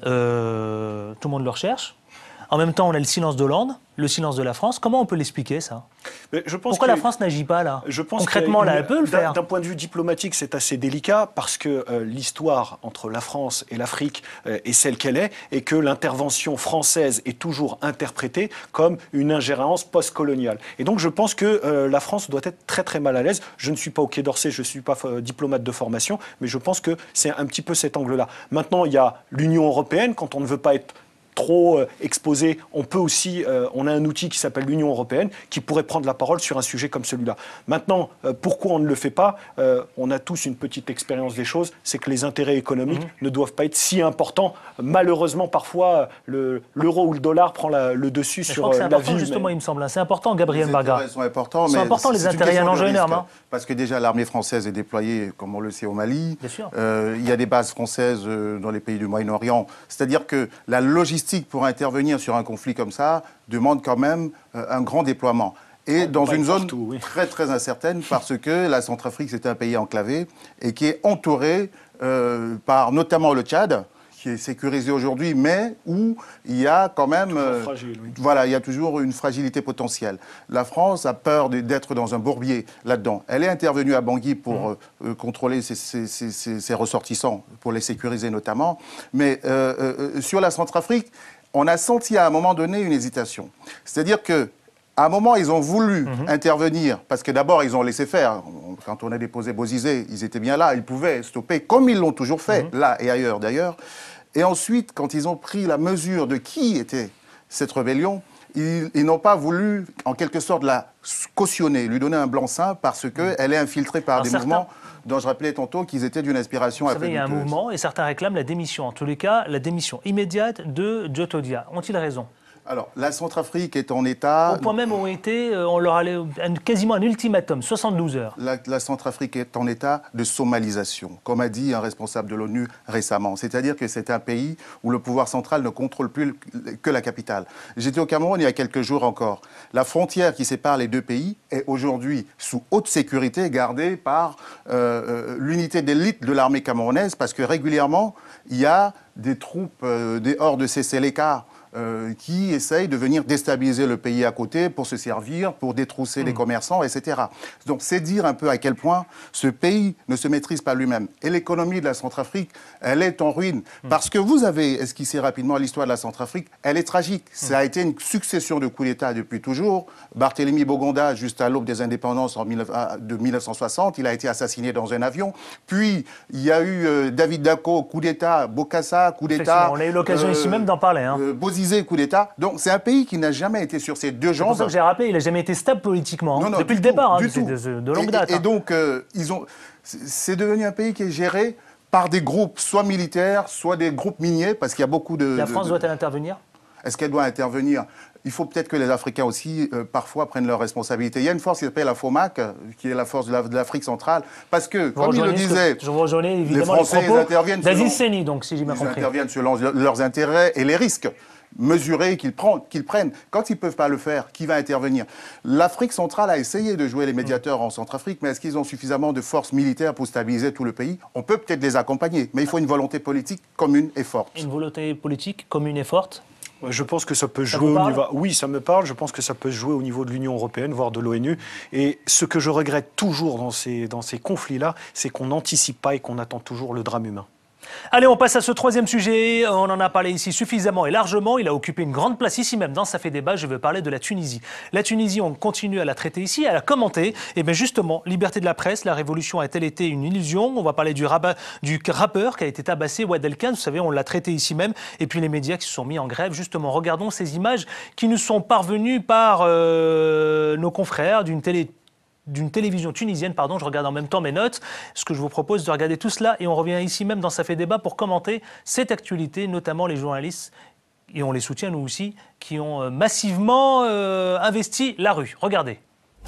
Euh, tout le monde le recherche. En même temps, on a le silence d'Hollande, le silence de la France. Comment on peut l'expliquer, ça ? Mais je pense Pourquoi que, la France n'agit pas, là ? je pense Concrètement, là, elle peut le faire. D'un point de vue diplomatique, c'est assez délicat parce que euh, l'histoire entre la France et l'Afrique euh, est celle qu'elle est et que l'intervention française est toujours interprétée comme une ingérence post-coloniale. Et donc, je pense que euh, la France doit être très, très mal à l'aise. Je ne suis pas au Quai d'Orsay, je ne suis pas euh, diplomate de formation, mais je pense que c'est un petit peu cet angle-là. Maintenant, il y a l'Union européenne, quand on ne veut pas être trop euh, exposé, on peut aussi, euh, on a un outil qui s'appelle l'Union européenne qui pourrait prendre la parole sur un sujet comme celui-là. Maintenant, euh, pourquoi on ne le fait pas ? euh, On a tous une petite expérience des choses, c'est que les intérêts économiques mmh. ne doivent pas être si importants. Malheureusement, parfois, le, l'euro ou le dollar prend la, le dessus mais sur je la vie. Justement, mais... il me semble, c'est important, Gabriel Marga. Les intérêts sont importants, c'est mais important les intérêts, il y a un enjeu énorme. Hein. Parce que déjà, l'armée française est déployée, comme on le sait, au Mali. Bien sûr. Euh, il y a des bases françaises euh, dans les pays du Moyen-Orient. C'est-à-dire que la logistique pour intervenir sur un conflit comme ça demande quand même euh, un grand déploiement. Et oh, dans une zone partout, oui. très très incertaine parce que la Centrafrique c'est un pays enclavé et qui est entouré euh, par notamment le Tchad, qui est sécurisé aujourd'hui, mais où il y a quand même... Euh, fragile, oui. Voilà, il y a toujours une fragilité potentielle. La France a peur d'être dans un bourbier là-dedans. Elle est intervenue à Bangui pour mmh. euh, contrôler ses, ses, ses, ses ressortissants, pour les sécuriser notamment. Mais euh, euh, sur la Centrafrique, on a senti à un moment donné une hésitation. C'est-à-dire que à un moment, ils ont voulu mmh. intervenir, parce que d'abord, ils ont laissé faire. Quand on a déposé Bozizé, ils étaient bien là, ils pouvaient stopper, comme ils l'ont toujours fait, mmh. là et ailleurs d'ailleurs. Et ensuite, quand ils ont pris la mesure de qui était cette rébellion, ils, ils n'ont pas voulu, en quelque sorte, la cautionner, lui donner un blanc-seing, parce qu'elle est infiltrée par Alors des certains... mouvements dont je rappelais tantôt qu'ils étaient d'une inspiration... Vous savez, il y a un mouvement, et certains réclament la démission, en tous les cas, la démission immédiate de Djotodia. Ont-ils raison ? Alors, la Centrafrique est en état... Au point même où on était, on leur allait quasiment un ultimatum, soixante-douze heures. La, la Centrafrique est en état de somalisation, comme a dit un responsable de l'ONU récemment. C'est-à-dire que c'est un pays où le pouvoir central ne contrôle plus que la capitale. J'étais au Cameroun il y a quelques jours encore. La frontière qui sépare les deux pays est aujourd'hui sous haute sécurité, gardée par euh, l'unité d'élite de l'armée camerounaise, parce que régulièrement, il y a des troupes, euh, des hordes C C L K, Euh, qui essayent de venir déstabiliser le pays à côté pour se servir, pour détrousser mmh. les commerçants, et cetera. Donc c'est dire un peu à quel point ce pays ne se maîtrise pas lui-même. Et l'économie de la Centrafrique, elle est en ruine. Mmh. Parce que vous avez esquissé rapidement l'histoire de la Centrafrique, elle est tragique. Mmh. Ça a été une succession de coups d'État depuis toujours. Barthélemy Boganda, juste à l'aube des indépendances en de mille neuf cent soixante, il a été assassiné dans un avion. Puis il y a eu euh, David Dacko, coup d'État, Bokassa, coup d'État. On a eu l'occasion euh, ici même d'en parler. Hein. Euh, coup d'État. Donc, c'est un pays qui n'a jamais été sur ses deux jambes. C'est pour ça que j'ai rappelé, il n'a jamais été stable politiquement. Non, non, depuis le tout, départ, hein, de, de, de longue date. Et, et hein. donc, euh, ils ont, c'est devenu un pays qui est géré par des groupes, soit militaires, soit des groupes miniers, parce qu'il y a beaucoup de... La France de, doit-elle intervenir ? Est-ce qu'elle doit intervenir ? Il faut peut-être que les Africains aussi, euh, parfois, prennent leurs responsabilités. Il y a une force qui s'appelle la FOMAC, euh, qui est la force de, la, de l'Afrique centrale, parce que, vous comme il le disait, je vous rejoignais, évidemment, les Français les propos interviennent d'Aziz Seni, donc, si j'ai bien ils compris. Ils interviennent selon leurs intérêts et les risques mesurés qu'ils prennent, qu'ils prennent. Quand ils ne peuvent pas le faire, qui va intervenir ? L'Afrique centrale a essayé de jouer les médiateurs en Centrafrique, mais est-ce qu'ils ont suffisamment de forces militaires pour stabiliser tout le pays ? On peut peut-être les accompagner, mais il faut une volonté politique commune et forte. Une volonté politique commune et forte ? Je pense que ça peut ça jouer au niveau... Oui, ça me parle. Je pense que ça peut jouer au niveau de l'Union européenne, voire de l'ONU. Et ce que je regrette toujours dans ces, dans ces conflits-là, c'est qu'on n'anticipe pas et qu'on attend toujours le drame humain. Allez, on passe à ce troisième sujet. On en a parlé ici suffisamment et largement. Il a occupé une grande place ici même dans Ça fait débat. Je veux parler de la Tunisie. La Tunisie, on continue à la traiter ici, à la commenter. Et bien justement, liberté de la presse, la révolution a-t-elle été une illusion? On va parler du, rabat, du rappeur qui a été tabassé, Ouad El Khan. Vous savez, on l'a traité ici même. Et puis les médias qui se sont mis en grève. Justement, regardons ces images qui nous sont parvenues par euh, nos confrères d'une télé. d'une télévision tunisienne, pardon, je regarde en même temps mes notes. Ce que je vous propose de regarder tout cela et on revient ici même dans Ça fait débat pour commenter cette actualité, notamment les journalistes, et on les soutient nous aussi, qui ont massivement euh, investi la rue. Regardez.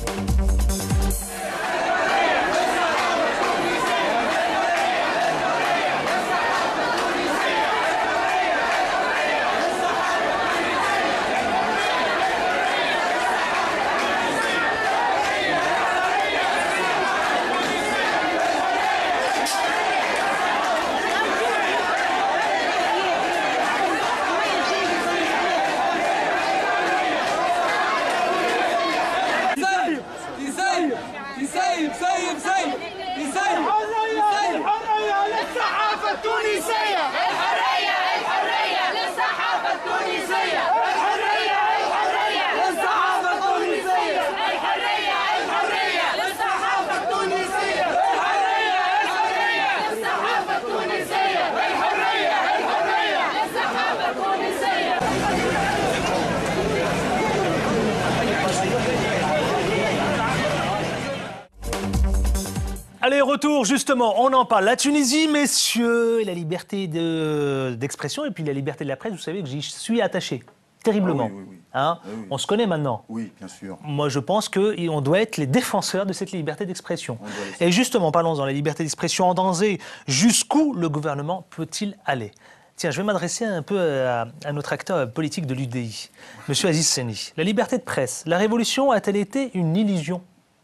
Allez, retour, justement, on en parle. La Tunisie, messieurs, et la liberté d'expression de, et puis la liberté de la presse, vous savez que j'y suis attaché, terriblement. Ah oui, oui, oui. Hein ah oui. On se connaît maintenant. Oui, bien sûr. Moi, je pense qu'on doit être les défenseurs de cette liberté d'expression. Et justement, parlons-en, la liberté d'expression en danger. Jusqu'où le gouvernement peut-il aller? Tiens, je vais m'adresser un peu à, à notre acteur politique de l'U D I, M. Aziz Seni. La liberté de presse, la révolution a-t-elle été une illusion?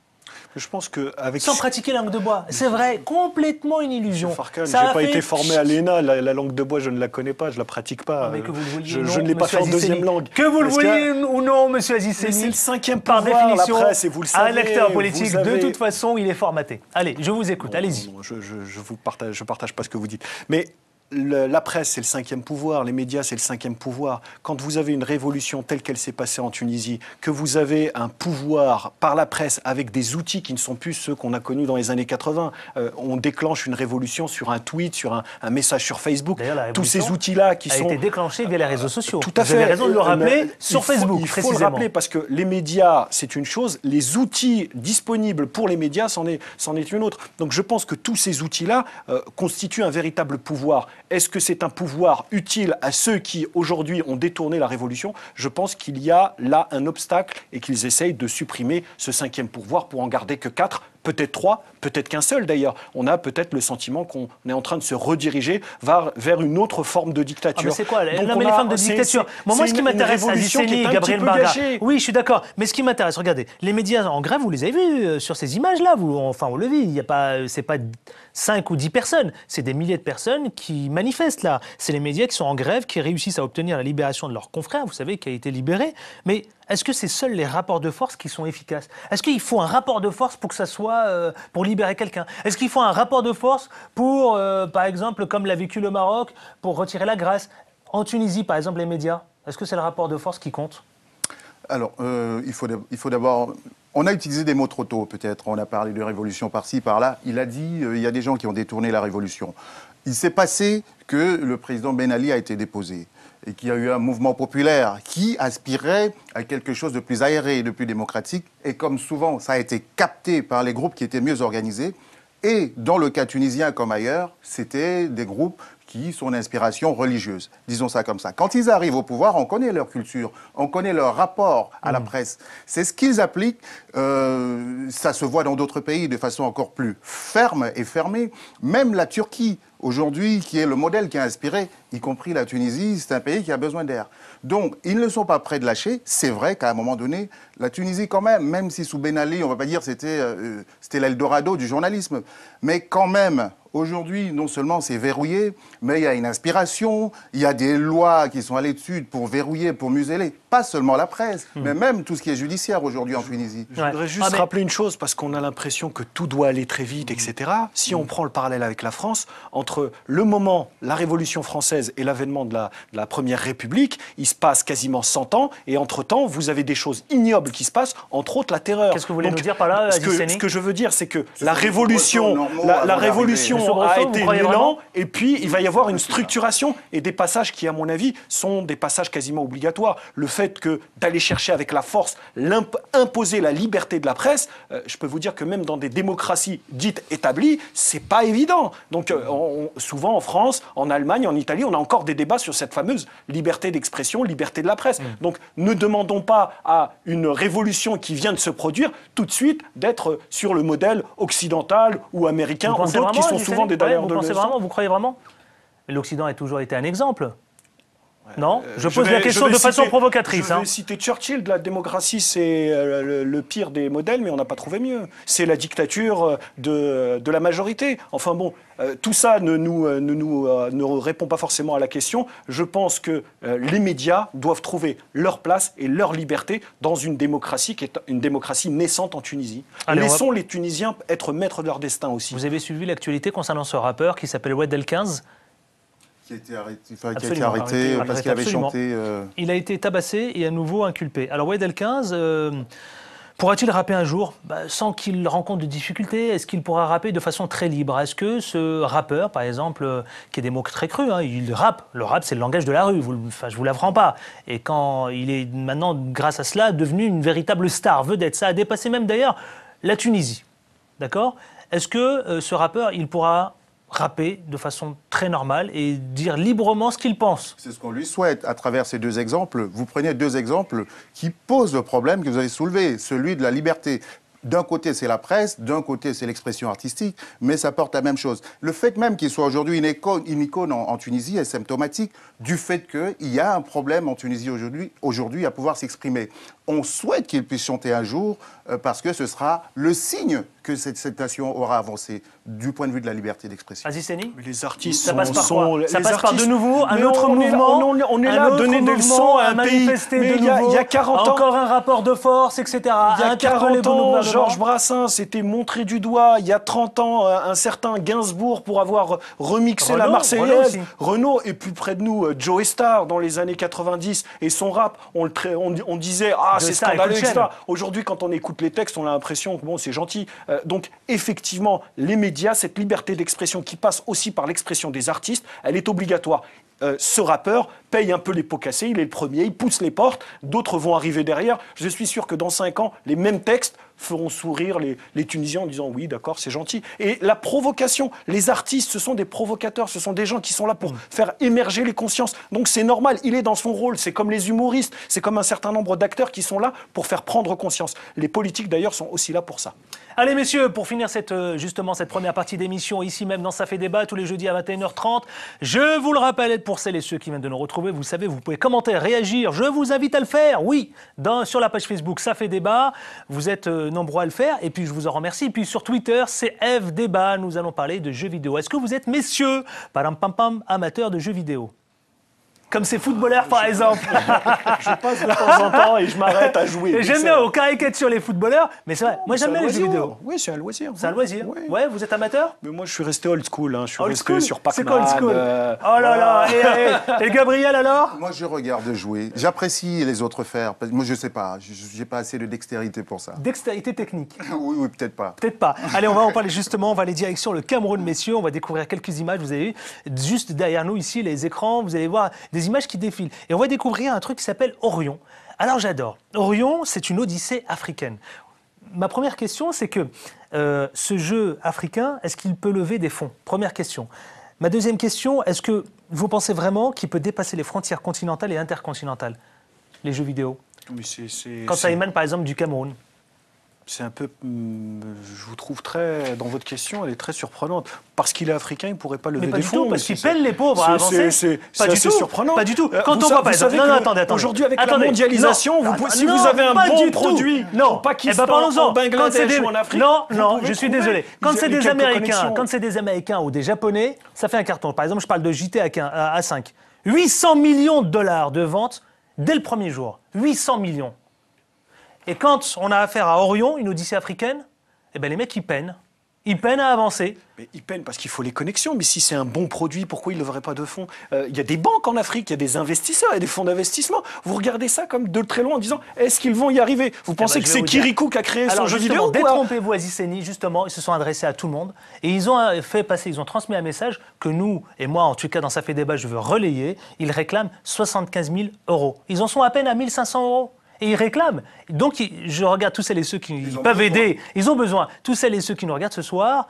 Je pense que avec Sans pratiquer la langue de bois, c'est vrai, complètement une illusion. Farkan, je n'ai pas été formé à l'E N A, la, la langue de bois, je ne la connais pas, je ne la pratique pas. Mais que vous le vouliez je, non, je ne l'ai pas fait en deuxième langue. Que vous le vouliez ou non, monsieur Aziz Seni, c'est le cinquième par pouvoir, définition, la presse, et vous le savez, un acteur politique, avez... de toute façon, il est formaté. Allez, je vous écoute, allez-y. Je ne vous partage, je partage pas ce que vous dites. Mais Le, la presse, c'est le cinquième pouvoir, les médias, c'est le cinquième pouvoir. Quand vous avez une révolution telle qu'elle s'est passée en Tunisie, que vous avez un pouvoir par la presse avec des outils qui ne sont plus ceux qu'on a connus dans les années quatre-vingt, euh, on déclenche une révolution sur un tweet, sur un, un message sur Facebook. Tous ces outils-là qui a sont... été déclenchés via les réseaux sociaux. Tout à vous fait. avez raison de le rappeler euh, sur il faut, Facebook, il faut précisément. le rappeler parce que les médias, c'est une chose, les outils disponibles pour les médias, c'en est, c'en est une autre. Donc je pense que tous ces outils-là euh, constituent un véritable pouvoir. Est-ce que c'est un pouvoir utile à ceux qui, aujourd'hui, ont détourné la révolution? Je pense qu'il y a là un obstacle et qu'ils essayent de supprimer ce cinquième pouvoir pour en garder que quatre, peut-être trois, peut-être qu'un seul d'ailleurs. On a peut-être le sentiment qu'on est en train de se rediriger vers, vers une autre forme de dictature. Ah mais c'est quoi? Donc non, mais les a, formes de dictature. Moi, moi ce qui m'intéresse, Aziz Seni, Gabriel Barga. Oui, je suis d'accord. Mais ce qui m'intéresse, regardez, les médias en grève, vous les avez vus euh, sur ces images-là. Vous, enfin, on le vit. Il y a pas, c'est pas cinq ou dix personnes. C'est des milliers de personnes qui manifestent là. C'est les médias qui sont en grève, qui réussissent à obtenir la libération de leur confrère, vous savez, qui a été libéré. Mais est-ce que c'est seuls les rapports de force qui sont efficaces? Est-ce qu'il faut un rapport de force pour que ça soit euh, pour libérer quelqu'un? Est-ce qu'il faut un rapport de force pour, euh, par exemple, comme l'a vécu le Maroc, pour retirer la grâce? En Tunisie, par exemple, les médias, est-ce que c'est le rapport de force qui compte? Alors, euh, il faut, il faut d'abord... On a utilisé des mots trop tôt, peut-être. On a parlé de révolution par-ci, par-là. Il a dit euh, il y a des gens qui ont détourné la révolution. Il s'est passé que le président Ben Ali a été déposé et qu'il y a eu un mouvement populaire qui aspirait à quelque chose de plus aéré et de plus démocratique. Et comme souvent, ça a été capté par les groupes qui étaient mieux organisés. Et dans le cas tunisien comme ailleurs, c'était des groupes qui sont d'inspiration religieuse, disons ça comme ça. Quand ils arrivent au pouvoir, on connaît leur culture, on connaît leur rapport à la presse. C'est ce qu'ils appliquent. Euh, ça se voit dans d'autres pays de façon encore plus ferme et fermée. Même la Turquie, aujourd'hui, qui est le modèle qui a inspiré, y compris la Tunisie, c'est un pays qui a besoin d'air. Donc, ils ne sont pas prêts de lâcher. C'est vrai qu'à un moment donné, la Tunisie, quand même, même si sous Ben Ali, on ne va pas dire que c'était euh, c'était l'Eldorado du journalisme, mais quand même, aujourd'hui, non seulement c'est verrouillé, mais il y a une inspiration, il y a des lois qui sont allées dessus pour verrouiller, pour museler, pas seulement la presse, mmh. mais même tout ce qui est judiciaire aujourd'hui en Tunisie. Je voudrais juste ah, mais... rappeler une chose, parce qu'on a l'impression que tout doit aller très vite, et cetera. Si on prend le parallèle avec la France, entre entre le moment, la Révolution française et l'avènement de la, de la Première République, il se passe quasiment cent ans, et entre-temps, vous avez des choses ignobles qui se passent, entre autres la terreur. Qu'est-ce que vous voulez Donc, nous dire par là, ce que, Adisseni ? ce que je veux dire, c'est que Ce la sont des Révolution, normaux la, la avant révolution d'arriver. a Monsieur Brosseau, été vous croyez l'élan, vraiment et puis il va y avoir une structuration et des passages qui, à mon avis, sont des passages quasiment obligatoires. Le fait que d'aller chercher avec la force, imposer la liberté de la presse, euh, je peux vous dire que même dans des démocraties dites établies, c'est pas évident. Donc euh, on, souvent en France, en Allemagne, en Italie, on a encore des débats sur cette fameuse liberté d'expression, liberté de la presse. Mmh. Donc ne demandons pas à une révolution qui vient de se produire tout de suite d'être sur le modèle occidental ou américain ou d'autres qui sont souvent des d'ailleurs ouais, de Vous pensez vraiment, vous croyez vraiment ? L'Occident a toujours été un exemple. Non, Euh, je pose vais- la question de vais façon citer- provocatrice. Je vais hein. citer Churchill, de la démocratie, c'est euh, le, le pire des modèles, mais on n'a pas trouvé mieux. C'est la dictature euh, de, de la majorité. Enfin bon, euh, tout ça ne nous, euh, ne nous euh, ne répond pas forcément à la question. Je pense que euh, les médias doivent trouver leur place et leur liberté dans une démocratie qui est une démocratie naissante en Tunisie. Allez, on va- Laissons les Tunisiens être maîtres de leur destin aussi. Vous avez suivi l'actualité concernant ce rappeur qui s'appelle Wed El quinze. Qui a été arrêté, enfin, qui a été Absolument, arrêté arrêté, parce arrêté, qu'il avait absolument. chanté. euh, Il a été tabassé et à nouveau inculpé. Alors Wed El quinze, euh, pourra-t-il rapper un jour bah, sans qu'il rencontre de difficultés? Est-ce qu'il pourra rapper de façon très libre? Est-ce que ce rappeur, par exemple, euh, qui est des mots très crus, hein, il rappe. Le rap, c'est le langage de la rue, vous, enfin, je ne vous l'apprends pas. Et quand il est maintenant, grâce à cela, devenu une véritable star, vedette, ça a dépassé même d'ailleurs la Tunisie. D'accord? Est-ce que euh, ce rappeur, il pourra rapper de façon très normale et dire librement ce qu'il pense? C'est ce qu'on lui souhaite. À travers ces deux exemples, vous prenez deux exemples qui posent le problème que vous avez soulevé, celui de la liberté. D'un côté, c'est la presse, d'un côté, c'est l'expression artistique, mais ça porte la même chose. Le fait même qu'il soit aujourd'hui une icône, une icône en, en Tunisie est symptomatique du fait qu'il y a un problème en Tunisie aujourd'hui, aujourd'hui à pouvoir s'exprimer. On souhaite qu'il puisse chanter un jour euh, parce que ce sera le signe que cette, cette nation aura avancé du point de vue de la liberté d'expression. Azizeni, Mais les artistes ça sont, passe par sont- quoi? les Ça passe par de artistes- nouveau un Mais autre on est là- mouvement, on, est- on est un là à autre donner des mouvement, leçons à à un pays. manifester Mais de il y, a- nouveau, il y a quarante ans, encore un rapport de force, et cetera. il y a Interpeller quarante le ans, gouvernement. Georges Brassens s'était montré du doigt. Il y a trente ans, euh, un certain Gainsbourg pour avoir remixé Renaud, la Renaud Marseillaise. aussi. Renaud, et plus près de nous, euh, Joe Star dans les années quatre-vingt-dix. Et son rap, on, le tra- on, on disait « Ah, Joe c'est Star et scandaleux, Cool et cetera » Chain. Aujourd'hui, quand on écoute les textes, on a l'impression que bon, c'est gentil. Euh, donc, effectivement, les médias, cette liberté d'expression qui passe aussi par l'expression des artistes, elle est obligatoire. Euh, ce rappeur paye un peu les pots cassés, il est le premier, il pousse les portes, d'autres vont arriver derrière. Je suis sûr que dans cinq ans, les mêmes textes feront sourire les, les Tunisiens en disant oui, d'accord, c'est gentil. Et la provocation, les artistes, ce sont des provocateurs, ce sont des gens qui sont là pour faire émerger les consciences. Donc c'est normal, il est dans son rôle, c'est comme les humoristes, c'est comme un certain nombre d'acteurs qui sont là pour faire prendre conscience. Les politiques d'ailleurs sont aussi là pour ça. Allez messieurs, pour finir cette, euh, justement cette première partie d'émission, ici même dans Ça fait débat, tous les jeudis à vingt et une heures trente, je vous le rappelle, pour celles et ceux qui viennent de nous retrouver, vous savez, vous pouvez commenter, réagir, je vous invite à le faire, oui, dans, sur la page Facebook Ça fait débat, vous êtes euh, nombreux à le faire, et puis je vous en remercie, et puis sur Twitter, c'est F débat, nous allons parler de jeux vidéo. Est-ce que vous êtes, messieurs, pam pam pam, amateurs de jeux vidéo? Comme ces footballeurs, par exemple. Je passe de temps en temps et je m'arrête à jouer. Et j'aime bien, on caricature sur les footballeurs, mais c'est vrai, moi C'est j'aime un bien les jeux loisir. vidéo. Oui, c'est un loisir. C'est un loisir. Oui. Ouais, vous êtes amateur? Mais moi, je suis resté old school. Hein. Je suis Old resté school. sur C'est Pac-Man. quoi old school? euh, Oh là là. Et, et- et Gabriel alors? Moi, je regarde jouer. J'apprécie les autres faire. parce que Moi, je sais pas. Je n'ai pas assez de dextérité pour ça. Dextérité technique. Oui, oui, peut-être pas. Peut-être pas. Allez, on va en parler justement. On va aller direction le Cameroun, messieurs. On va découvrir quelques images. Vous avez vu, juste derrière nous, ici, les écrans, vous allez voir des images qui défilent. Et on va découvrir un truc qui s'appelle Orion. Alors, j'adore. Orion, c'est une odyssée africaine. Ma première question, c'est que euh, ce jeu africain, est-ce qu'il peut lever des fonds? Première question. Ma deuxième question, est-ce que vous pensez vraiment qu'il peut dépasser les frontières continentales et intercontinentales, les jeux vidéo? mais c'est- c'est- Quand ça c'est- émane, par exemple, du Cameroun. C'est un peu. hum, Je vous trouve très. Dans votre question, elle est très surprenante. Parce qu'il est africain, il ne pourrait pas lever Mais pas des du fonds. tout, parce mais qu'il c'est- peine les pauvres à c'est- avancer. c'est- Pas C'est du assez tout. surprenant. Pas du tout. Euh, Quand vous on sa- voit, par vous savez exemple- non, que non, le- attendez, attendez. Aujourd'hui, avec Attendez. la mondialisation, Non, vous pouvez- attends, si non, vous avez un pas bon du tout. produit non. au Pakistan, Eh ben, parlons-en. au Bangladesh Quand c'est des- ou en Afrique, non, vous non, pouvez je suis trouver désolé. Quand il y a c'est des quelques Américains, connexions. quand c'est des Américains ou des Japonais, ça fait un carton. Par exemple, je parle de J T A cinq. huit cents millions de dollars de ventes dès le premier jour. huit cents millions. Et quand on a affaire à Orion, une odyssée africaine, eh ben les mecs, ils peinent. Ils peinent à avancer. Mais ils peinent parce qu'il faut les connexions. Mais si c'est un bon produit, pourquoi ils ne leveraient pas de fonds? euh, Il y a des banques en Afrique, il y a des investisseurs, il y a des fonds d'investissement. Vous regardez ça comme de très loin en disant est-ce qu'ils vont y arriver? Vous pensez eh ben, que c'est Kirikou qui a créé Alors, son jeu vidéo? Détrompez-vous, Aziz Seni, justement, ils se sont adressés à tout le monde et ils ont fait passer, ils ont transmis un message que nous, et moi en tout cas dans Ça fait débat, je veux relayer. Ils réclament soixante-quinze mille euros. Ils en sont à peine à mille cinq cents euros. Et ils réclament. Donc, je regarde tous celles et ceux qui Ils peuvent besoin. aider. Ils ont besoin. Tous celles et ceux qui nous regardent ce soir,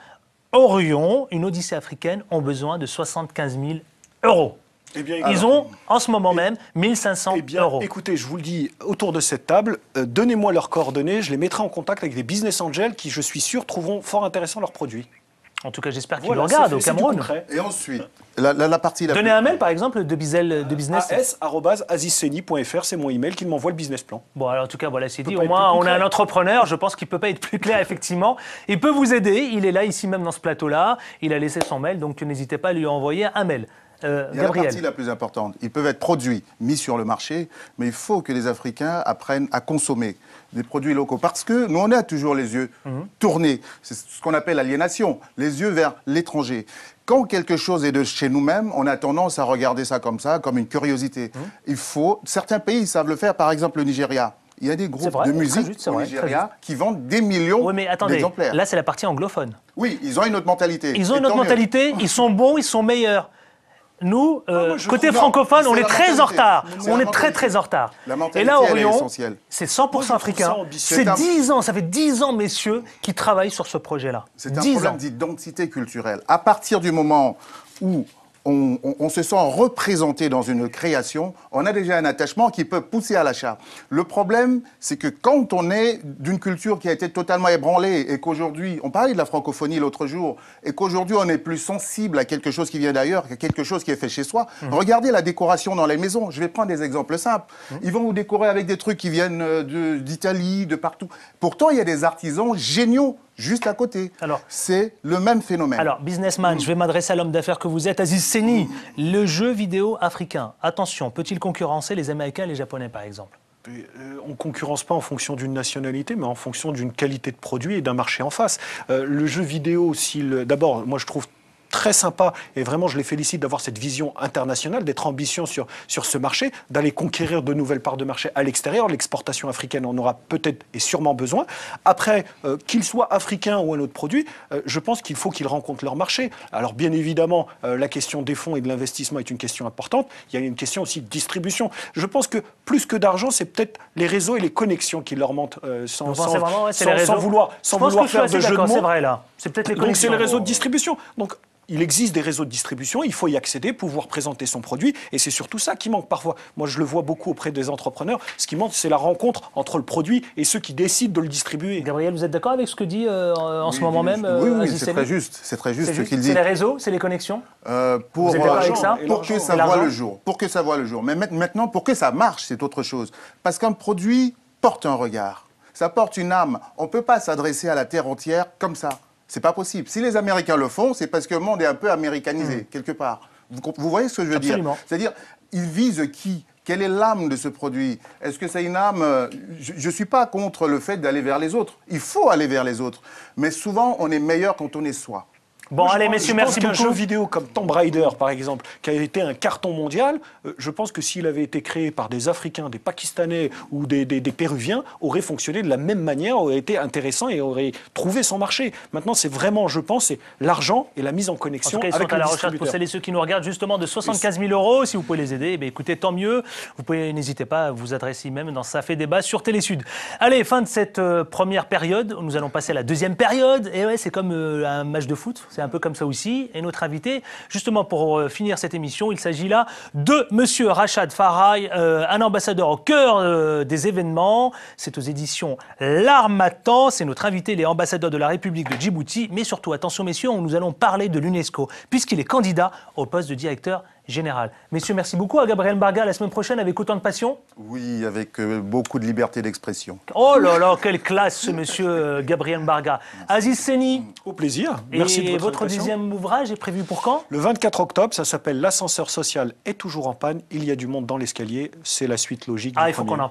Orion, une Odyssée africaine, ont besoin de soixante-quinze mille euros. Eh bien, Ils alors, ont, en ce moment même, mille cinq cents eh bien, euros. écoutez, je vous le dis, autour de cette table, euh, donnez-moi leurs coordonnées, je les mettrai en contact avec des business angels qui, je suis sûr, trouveront fort intéressant leurs produits. En tout cas, j'espère qu'ils Voilà, le regardent c'est au fait, c'est du Cameroun. concret. Et ensuite, la, la, la partie... La Donnez plus- un mail, par exemple, de, Bizel, de business. A S arobase azizseni point F R, c'est mon email qui m'envoie le business plan. Bon, alors en tout cas, voilà, c'est dit. pas Au être moins, plus on a concret. un entrepreneur. Je pense qu'il ne peut pas être plus clair, effectivement. Il peut vous aider. Il est là, ici même, dans ce plateau-là. Il a laissé son mail, donc n'hésitez pas à lui envoyer un mail. Euh, Il y a la Gabriel. partie la plus importante. Ils peuvent être produits, mis sur le marché, mais il faut que les Africains apprennent à consommer des produits locaux. Parce que nous, on a toujours les yeux tournés. C'est ce qu'on appelle l'aliénation, les yeux vers l'étranger. Quand quelque chose est de chez nous-mêmes, on a tendance à regarder ça comme ça, comme une curiosité. Il faut... Certains pays savent le faire, par exemple le Nigeria. Il y a des groupes vrai, de très musique juste, c'est au vrai, très Nigeria qui vendent des millions Oui, mais attendez, d'exemplaires. là, c'est la partie anglophone. Oui, ils ont une autre mentalité. Ils ont Et une autre tant mieux. mentalité, ils sont bons, ils sont meilleurs. Nous, euh, moi, je côté trouve- francophone, non, on c'est est la très mentalité. en retard. C'est On la est très, mentalité. très en retard. La mentalité, Et là, elle est Orion, essentielle. c'est cent pour cent Moi, je trouve ça africain. ambitieux. C'est C'est un- dix ans, ça fait dix ans, messieurs, qui travaillent sur ce projet-là. C'est un dix problème ans. d'identité culturelle. À partir du moment où on, on- on se sent représenté dans une création, on a déjà un attachement qui peut pousser à l'achat. Le problème, c'est que quand on est d'une culture qui a été totalement ébranlée et qu'aujourd'hui, on parlait de la francophonie l'autre jour, et qu'aujourd'hui on est plus sensible à quelque chose qui vient d'ailleurs qu'à quelque chose qui est fait chez soi, Mmh. regardez la décoration dans les maisons. Je vais prendre des exemples simples. Mmh. Ils vont vous décorer avec des trucs qui viennent euh, de- d'Italie, de partout. Pourtant, il y a des artisans géniaux juste à côté. Alors- c'est le même phénomène. Alors, businessman, je vais m'adresser à l'homme d'affaires que vous êtes, Aziz Seni. Le jeu vidéo africain, attention, peut-il concurrencer les Américains et les Japonais, par exemple? Euh, on ne concurrence pas en fonction d'une nationalité, mais en fonction d'une qualité de produit et d'un marché en face. Euh, le jeu vidéo, s'il... d'abord, moi je trouve très sympa, et vraiment je les félicite d'avoir cette vision internationale, d'être ambitieux sur, sur ce marché, d'aller conquérir de nouvelles parts de marché à l'extérieur. L'exportation africaine en aura peut-être et sûrement besoin. Après, euh, qu'il soit africain ou un autre produit, euh, je pense qu'il faut qu'ils rencontrent leur marché. Alors bien évidemment, euh, la question des fonds et de l'investissement est une question importante. Il y a une question aussi de distribution. Je pense que plus que d'argent, c'est peut-être les réseaux et les connexions qui leur mentent euh, sans, Vous sans, pensez vraiment, ouais, c'est sans- les sans réseaux vouloir, sans Je pense vouloir que je suis faire assez de jeu de d'accord, mots. c'est vrai, là. C'est peut-être les Donc c'est connexions. les réseaux de distribution. Donc il existe des réseaux de distribution, il faut y accéder, pouvoir présenter son produit, et c'est surtout ça qui manque parfois. Moi, je le vois beaucoup auprès des entrepreneurs. Ce qui manque, c'est la rencontre entre le produit et ceux qui décident de le distribuer. Gabriel, vous êtes d'accord avec ce que dit euh, en ce Oui, moment oui, même oui, euh, oui, Aziz c'est Seni? très juste. C'est très juste C'est ce juste, qu'il c'est dit. les réseaux, c'est les connexions. Euh, pour, Vous êtes d'accord avec ça pour que Et ça l'argent voit le jour. Pour que ça voit le jour. Mais ma- maintenant, pour que ça marche, c'est autre chose. Parce qu'un produit porte un regard. Ça porte une âme. On ne peut pas s'adresser à la terre entière comme ça. C'est pas possible. Si les Américains le font, c'est parce que le monde est un peu américanisé, quelque part. Vous, comp- vous voyez ce que je veux Absolument. dire? C'est-à-dire, ils visent qui? Quelle est l'âme de ce produit? Est-ce que c'est une âme... euh, Je ne suis pas contre le fait d'aller vers les autres. Il faut aller vers les autres. Mais souvent, on est meilleur quand on est soi. Bon, Moi, je allez, pense- messieurs, je merci pense qu'un beaucoup. jeu vidéo comme Tomb Raider, par exemple, qui a été un carton mondial, euh, je pense que s'il avait été créé par des Africains, des Pakistanais ou des, des- des Péruviens, aurait fonctionné de la même manière, aurait été intéressant et aurait trouvé son marché. Maintenant, c'est vraiment, je pense, c'est l'argent et la mise en En connexion tout cas, ils avec sont à le la recherche pour distributeur. celles et ceux qui nous regardent justement de soixante-quinze mille euros. Si vous pouvez les aider, eh bien, écoutez, tant mieux. Vous pouvez, n'hésitez pas à vous adresser même dans Ça fait débat sur Télésud. Allez, fin de cette euh, première période. Nous allons passer à la deuxième période. Et ouais, c'est comme euh, un match de foot. C'est un peu comme ça aussi. Et notre invité, justement pour euh, finir cette émission, il s'agit là de Monsieur Rachad Farahj, euh, un ambassadeur au cœur euh, des événements. C'est aux éditions L'Harmattan. C'est notre invité, il est ambassadeur de la République de Djibouti. Mais surtout, attention messieurs, nous allons parler de l'UNESCO, puisqu'il est candidat au poste de directeur général. Messieurs, merci beaucoup à Gabriel Mbarga la semaine prochaine avec autant de passion. Oui, avec euh, beaucoup de liberté d'expression. Oh là là, quelle classe ce monsieur euh, Gabriel Mbarga. Aziz Seni, Au plaisir. Merci et de votre, votre invitation. deuxième ouvrage est prévu pour quand? Le vingt-quatre octobre, ça s'appelle L'ascenseur social est toujours en panne. Il y a du monde dans l'escalier. C'est la suite logique. Ah, du il faut premier. qu'on en parle.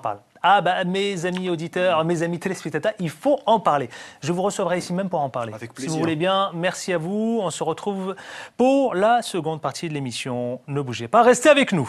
Ah bah mes amis auditeurs, mes amis téléspectateurs, il faut en parler. Je vous recevrai ici même pour en parler. Avec plaisir. Si vous voulez bien, merci à vous. On se retrouve pour la seconde partie de l'émission. Ne bougez pas, restez avec nous.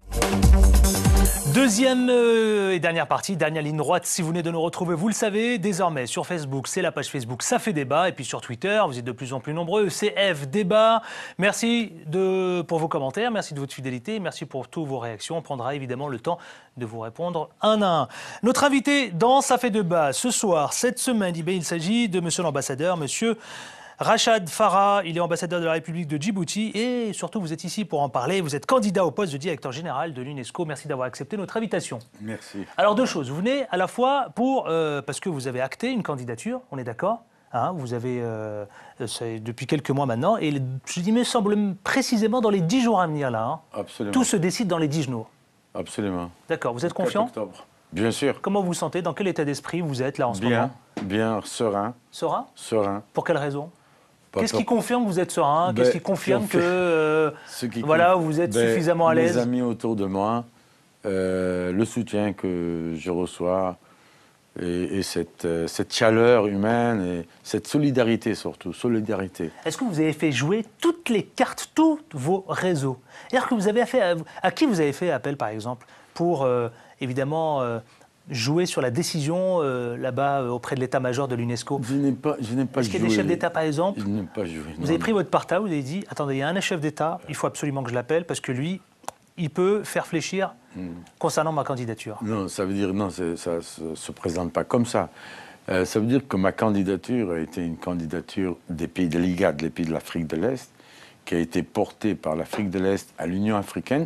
Deuxième euh, et dernière partie, dernière ligne droite. Si vous venez de nous retrouver, vous le savez, désormais sur Facebook, c'est la page Facebook Ça fait débat. Et puis sur Twitter, vous êtes de plus en plus nombreux, C F débat. Merci de, pour vos commentaires, merci de votre fidélité, merci pour toutes vos réactions. On prendra évidemment le temps de vous répondre un à un. Notre invité dans Ça fait débat ce soir, cette semaine, il s'agit de monsieur l'ambassadeur, monsieur Rachad Farah, il est ambassadeur de la République de Djibouti et surtout vous êtes ici pour en parler. Vous êtes candidat au poste de directeur général de l'UNESCO. Merci d'avoir accepté notre invitation. Merci. Alors deux choses. Vous venez à la fois pour euh, parce que vous avez acté une candidature, on est d'accord hein, vous avez euh, depuis quelques mois maintenant et je dis me semble précisément dans les dix jours à venir là. Hein, Absolument. Tout se décide dans les dix jours. Absolument. D'accord. Vous êtes confiant? Octobre. Bien sûr. Comment vous vous sentez? Dans quel état d'esprit vous êtes là en ce bien, moment? Bien, serein. Serein? Serein. Pour quelle raison? Pas Qu'est-ce peur. qui confirme que vous êtes serein? Ben, Qu'est-ce qui confirme que euh, qui voilà, compte, vous êtes ben, suffisamment à l'aise? Les amis autour de moi, euh, le soutien que je reçois et, et cette, euh, cette chaleur humaine et cette solidarité surtout, solidarité. Est-ce que vous avez fait jouer toutes les cartes, tous vos réseaux? C'est-à-dire que vous avez fait, à, à qui vous avez fait appel par exemple pour euh, évidemment euh, jouer sur la décision euh, là-bas euh, auprès de l'état-major de l'UNESCO? Je n'ai pas, je n'ai pas Est-ce joué. qu'il y a des chefs d'État par exemple? Je n'ai pas joué. Vous non, avez non. pris votre portable, vous avez dit attendez, il y a un chef d'État, il faut absolument que je l'appelle parce que lui, il peut faire fléchir Hmm. concernant ma candidature. Non, ça veut dire non, c'est- ça ne se, se présente pas comme ça. Euh, ça veut dire que ma candidature a été une candidature des pays de l'I G A D, les pays de l'Afrique de l'Est, qui a été portée par l'Afrique de l'Est à l'Union africaine.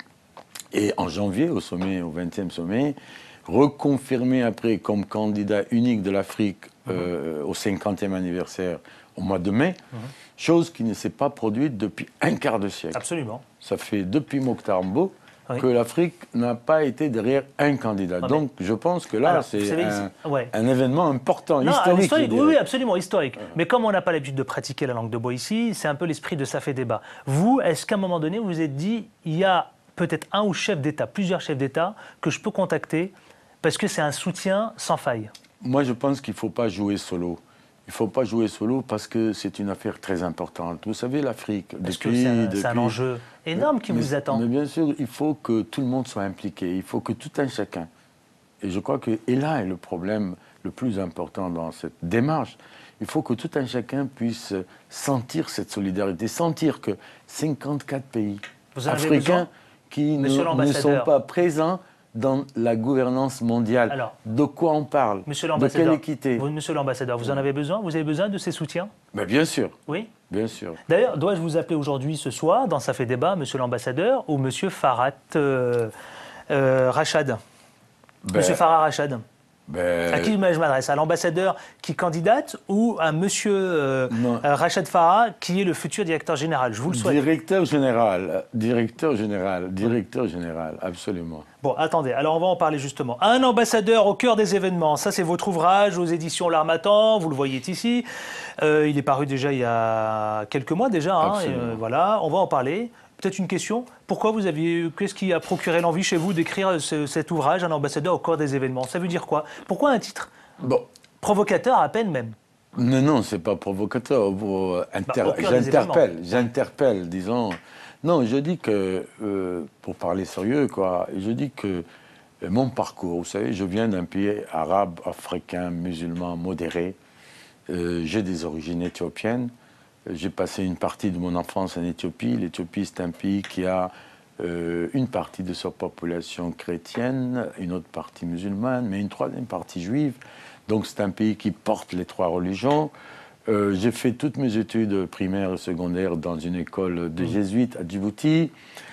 Et en janvier, au sommet, au vingtième sommet, reconfirmé après comme candidat unique de l'Afrique euh, au cinquantième anniversaire au mois de mai, Mhm. chose qui ne s'est pas produite depuis un quart de siècle. Absolument. Ça fait depuis Mokhtar Mbow Oui. que l'Afrique n'a pas été derrière un candidat. Ah, Donc je pense que là, Alors, vous c'est savez, un, ici- ouais. un événement important, Non, historique. historique, je oui, dirais. oui, absolument, historique. Mais comme on n'a pas l'habitude de pratiquer la langue de bois ici, c'est un peu l'esprit de Ça fait débat. Vous, est-ce qu'à un moment donné, vous vous êtes dit, il y a peut-être un ou chef d'État, plusieurs chefs d'État que je peux contacter parce que c'est un soutien sans faille? Moi, je pense qu'il ne faut pas jouer solo. Il ne faut pas jouer solo parce que c'est une affaire très importante. Vous savez, l'Afrique, Parce que depuis... c'est un, depuis... c'est un enjeu énorme qui mais, vous attend. Mais bien sûr, il faut que tout le monde soit impliqué. Il faut que tout un chacun. Et je crois que et là est le problème le plus important dans cette démarche. Il faut que tout un chacun puisse sentir cette solidarité, sentir que cinquante-quatre pays Vous en avez africains besoin, qui ne, Monsieur ne l'ambassadeur. sont pas présents dans la gouvernance mondiale. Alors, de quoi on parle? Monsieur De quelle l'ambassadeur, équité? vous, monsieur l'ambassadeur, vous en avez besoin? Vous avez besoin de ces soutiens? Ben, bien sûr, Oui. bien sûr. D'ailleurs, dois-je vous appeler aujourd'hui, ce soir, dans Ça fait débat, monsieur l'ambassadeur, ou monsieur Farhat euh, euh, Rachad? Ben, Monsieur Farah Rachad. ben, À qui je m'adresse? À l'ambassadeur qui candidate ou à monsieur euh, Non. euh, Rachad Farah qui est le futur directeur général? Je vous le souhaite. Directeur général, directeur général, directeur général, absolument. Bon, attendez, alors on va en parler justement. Un ambassadeur au cœur des événements, ça c'est votre ouvrage aux éditions L'Harmattan, vous le voyez ici. Euh, il est paru déjà il y a quelques mois déjà, hein, et, euh, voilà, on va en parler. Peut-être une question, pourquoi vous aviez, qu'est-ce qui a procuré l'envie chez vous d'écrire ce- cet ouvrage, Un ambassadeur au cœur des événements? Ça veut dire quoi? Pourquoi un titre Bon, provocateur à peine même? non, non, c'est pas provocateur. Vous, euh, inter- Bah, au cœur des j'interpelle, j'interpelle, disons. Non, je dis que, euh, pour parler sérieux, quoi, je dis que euh, mon parcours, vous savez, je viens d'un pays arabe, africain, musulman, modéré. Euh, j'ai des origines éthiopiennes. Euh, J'ai passé une partie de mon enfance en Éthiopie. L'Éthiopie, c'est un pays qui a euh, une partie de sa population chrétienne, une autre partie musulmane, mais une troisième partie juive. Donc c'est un pays qui porte les trois religions. Euh, j'ai fait toutes mes études primaires et secondaires dans une école de jésuites à Djibouti.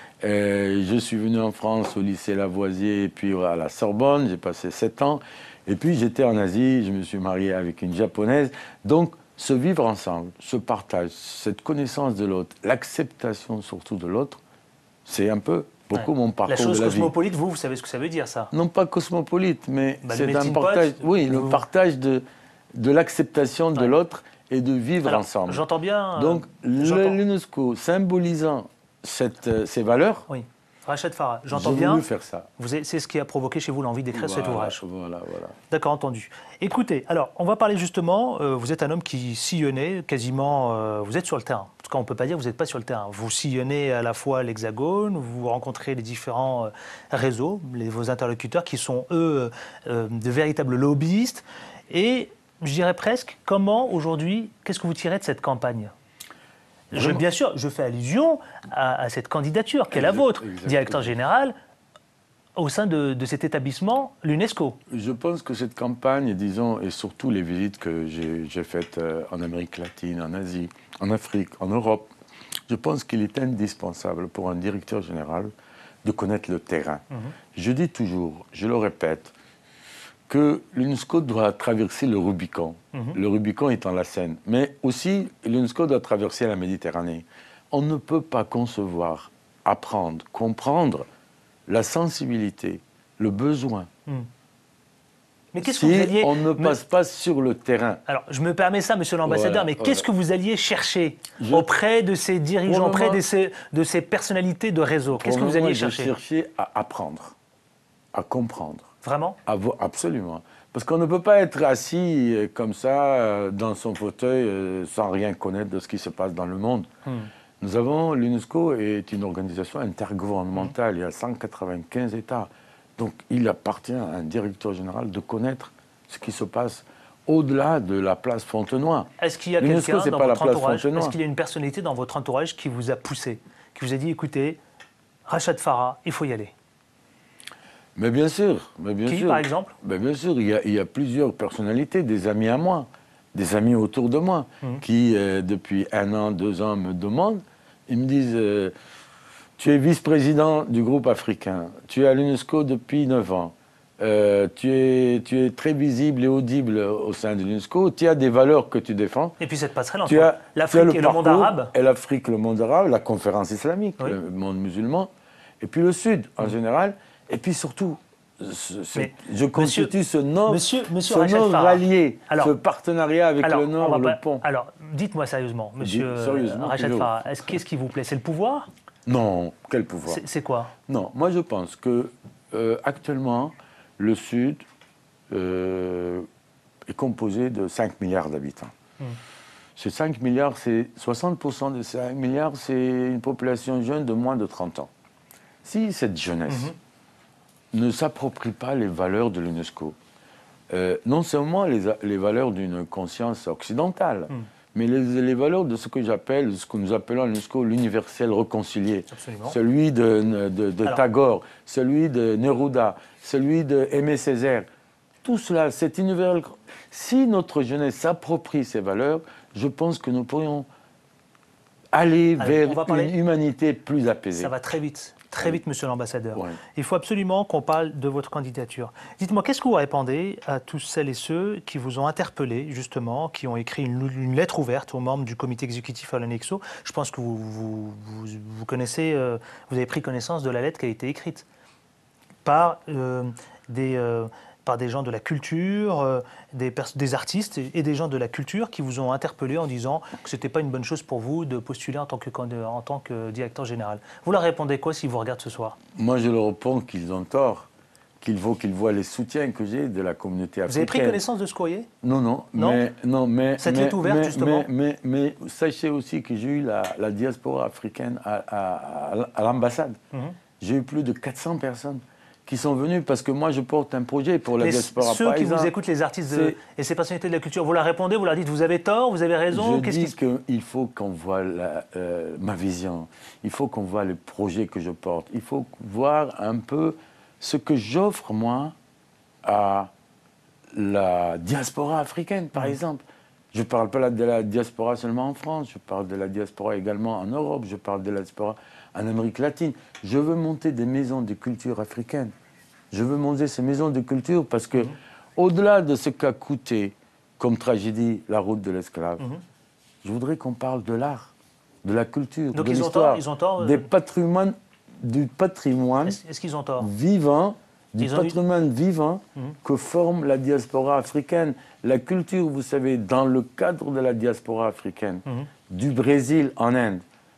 Euh, je suis venu en France au lycée Lavoisier et puis à la Sorbonne. J'ai passé sept ans. Et puis j'étais en Asie, je me suis marié avec une japonaise. Donc ce vivre ensemble, ce partage, cette connaissance de l'autre, l'acceptation surtout de l'autre, c'est un peu beaucoup Ouais. mon parcours La chose de la vie. cosmopolite, vous, vous savez ce que ça veut dire, ça? Non pas cosmopolite, mais Bah, le c'est un melting pot, partage, oui, le vous- partage de, de l'acceptation de Ouais. l'autre et de vivre Alors, ensemble. J'entends bien. euh, Donc j'entends. l'UNESCO, symbolisant cette, euh, ces valeurs, Oui. Rachad Farah, j'entends J'ai bien. voulu faire ça. C'est ce qui a provoqué chez vous l'envie d'écrire Voilà, cet ouvrage. Voilà, voilà. D'accord, entendu. Écoutez, alors, on va parler justement, euh, vous êtes un homme qui sillonnait quasiment, euh, vous êtes sur le terrain. En tout cas, on ne peut pas dire que vous n'êtes pas sur le terrain. Vous sillonnez à la fois l'Hexagone, vous rencontrez les différents euh, réseaux, les, vos interlocuteurs qui sont, eux, euh, de véritables lobbyistes. Et je dirais presque, comment aujourd'hui, qu'est-ce que vous tirez de cette campagne ? Je, bien sûr, je fais allusion à, à cette candidature qui est la vôtre, exactement. Directeur général au sein de, de cet établissement, l'UNESCO. Je pense que cette campagne, disons, et surtout les visites que j'ai faites en Amérique latine, en Asie, en Afrique, en Europe, je pense qu'il est indispensable pour un directeur général de connaître le terrain. Mm-hmm. Je dis toujours, je le répète, que l'UNESCO doit traverser le Rubicon. Mm-hmm. Le Rubicon étant la Seine. Mais aussi, l'UNESCO doit traverser la Méditerranée. On ne peut pas concevoir, apprendre, comprendre la sensibilité, le besoin. Mm. Mais qu'est-ce si que vous alliez... on ne passe pas sur le terrain. Alors, je me permets ça, monsieur l'ambassadeur, voilà, mais voilà. Qu'est-ce que vous alliez chercher je... auprès de ces dirigeants, auprès moment... de, ces, de ces personnalités de réseau? Qu'est-ce que vous alliez chercher? Je cherchais à apprendre, à comprendre. Vraiment? Absolument. Parce qu'on ne peut pas être assis comme ça, dans son fauteuil, sans rien connaître de ce qui se passe dans le monde. Hmm. Nous avons, l'UNESCO est une organisation intergouvernementale, hmm. il y a cent quatre-vingt-quinze États. Donc il appartient à un directeur général de connaître ce qui se passe au-delà de la place Fontenoy. Est-ce qu'il y a quelqu'un dans votre entourage, est-ce qu'il y a une personnalité dans votre entourage qui vous a poussé, qui vous a dit, écoutez, Rachad Farah, il faut y aller? Mais bien sûr. Mais bien Qui, sûr. par exemple? Mais bien sûr, il y, a, il y a plusieurs personnalités, des amis à moi, des amis autour de moi, mmh. qui, euh, depuis un an, deux ans, me demandent, ils me disent, euh, tu es vice-président du groupe africain, tu es à l'UNESCO depuis neuf ans, euh, tu, es, tu es très visible et audible au sein de l'UNESCO, tu as des valeurs que tu défends. Et puis cette passerelle entre l'Afrique et le monde arabe. Et l'Afrique, le monde arabe, la conférence islamique, oui. le monde musulman, et puis le Sud en mmh. général. Et puis surtout, ce, ce, je constitue monsieur, ce Nord, monsieur, monsieur ce Nord rallié, alors, ce partenariat avec alors, le Nord, le pas, pont. Alors, dites-moi sérieusement, monsieur sérieusement, Rachad Farah, est-ce, qu'est-ce qui vous plaît? C'est le pouvoir? Non, quel pouvoir? C'est quoi? Non, moi je pense que euh, actuellement, le Sud euh, est composé de cinq milliards d'habitants. Hmm. Ces cinq milliards, c'est soixante pour cent de ces cinq milliards, c'est une population jeune de moins de trente ans. Si cette jeunesse mm-hmm. ne s'approprie pas les valeurs de l'UNESCO, euh, non seulement les, les valeurs d'une conscience occidentale, mm. mais les, les valeurs de ce que j'appelle, ce que nous appelons à l'UNESCO l'universel réconcilié, Absolument. celui de, de, de Alors, Tagore, celui de Neruda, celui de Aimé Césaire, tout cela, cet univers. Si notre jeunesse s'approprie ces valeurs, je pense que nous pourrions aller Alors, vers parler... une humanité plus apaisée. Ça va très vite. Très vite, monsieur l'ambassadeur. Ouais. Il faut absolument qu'on parle de votre candidature. Dites-moi, qu'est-ce que vous répondez à tous celles et ceux qui vous ont interpellé, justement, qui ont écrit une, une lettre ouverte aux membres du comité exécutif à l'UNESCO? Je pense que vous, vous, vous, vous connaissez, euh, vous avez pris connaissance de la lettre qui a été écrite par euh, des... Euh, par des gens de la culture, euh, des, des artistes et, et des gens de la culture qui vous ont interpellé en disant que ce n'était pas une bonne chose pour vous de postuler en tant que, en tant que directeur général. Vous leur répondez quoi s'ils vous regardent ce soir? Moi, je leur réponds qu'ils ont tort, qu'il faut qu'ils voient les soutiens que j'ai de la communauté africaine. Vous avez pris connaissance de ce courrier? Non, non. non mais, non, mais, Cette mais, lettre ouverte, mais, justement mais, mais, mais sachez aussi que j'ai eu la, la diaspora africaine à, à, à, à l'ambassade. Mm-hmm. J'ai eu plus de quatre cents personnes qui sont venus parce que moi je porte un projet pour la les, diaspora. Ceux qui vous écoutent, les artistes de, et ces personnalités de la culture, vous leur répondez, vous leur dites vous avez tort, vous avez raison? Je dis qui... qu'il faut qu'on voit la, euh, ma vision, il faut qu'on voit les projets que je porte, il faut voir un peu ce que j'offre moi à la diaspora africaine, par mmh. exemple. Je ne parle pas de la diaspora seulement en France, je parle de la diaspora également en Europe, je parle de la diaspora en Amérique latine. Je veux monter des maisons de culture africaines. Je veux monter ces maisons de culture parce que, mmh. au-delà de ce qu'a coûté comme tragédie la route de l'esclave, mmh. je voudrais qu'on parle de l'art, de la culture, Donc de ils l'histoire, ont tort, ils ont tort, euh... des patrimoines, du patrimoine est-ce, est-ce qu'ils ont tort vivant, du ils patrimoine eu... vivant mmh. que forme la diaspora africaine. La culture, vous savez, dans le cadre de la diaspora africaine, mmh. du Brésil en Inde,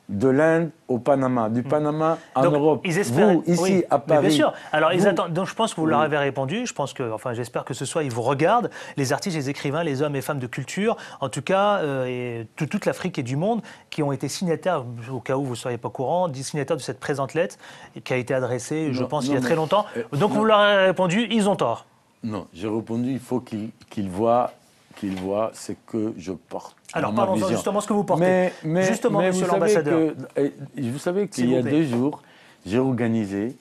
de l'Inde au Panama, du Panama en donc, Europe. Ils espèrent, vous, ici, oui, à Paris. Bien sûr. Alors, ils vous, attendent, donc, je pense que vous oui. leur avez répondu. Je pense que, enfin, j'espère que ce soir, ils vous regardent, les artistes, les écrivains, les hommes et femmes de culture, en tout cas, euh, et tout, toute l'Afrique et du monde, qui ont été signataires, au cas où vous ne seriez pas courant, signataires de cette présente lettre qui a été adressée, non, je pense, non, il y a très longtemps. Euh, donc, non. vous leur avez répondu, ils ont tort. Non, j'ai répondu, il faut qu'ils qu'ils voient, qu'ils voient ce que je porte. Alors, parlons-en justement ce que vous portez. Mais, mais, justement, mais monsieur l'ambassadeur. Vous savez qu'il y a deux jours, j'ai organisé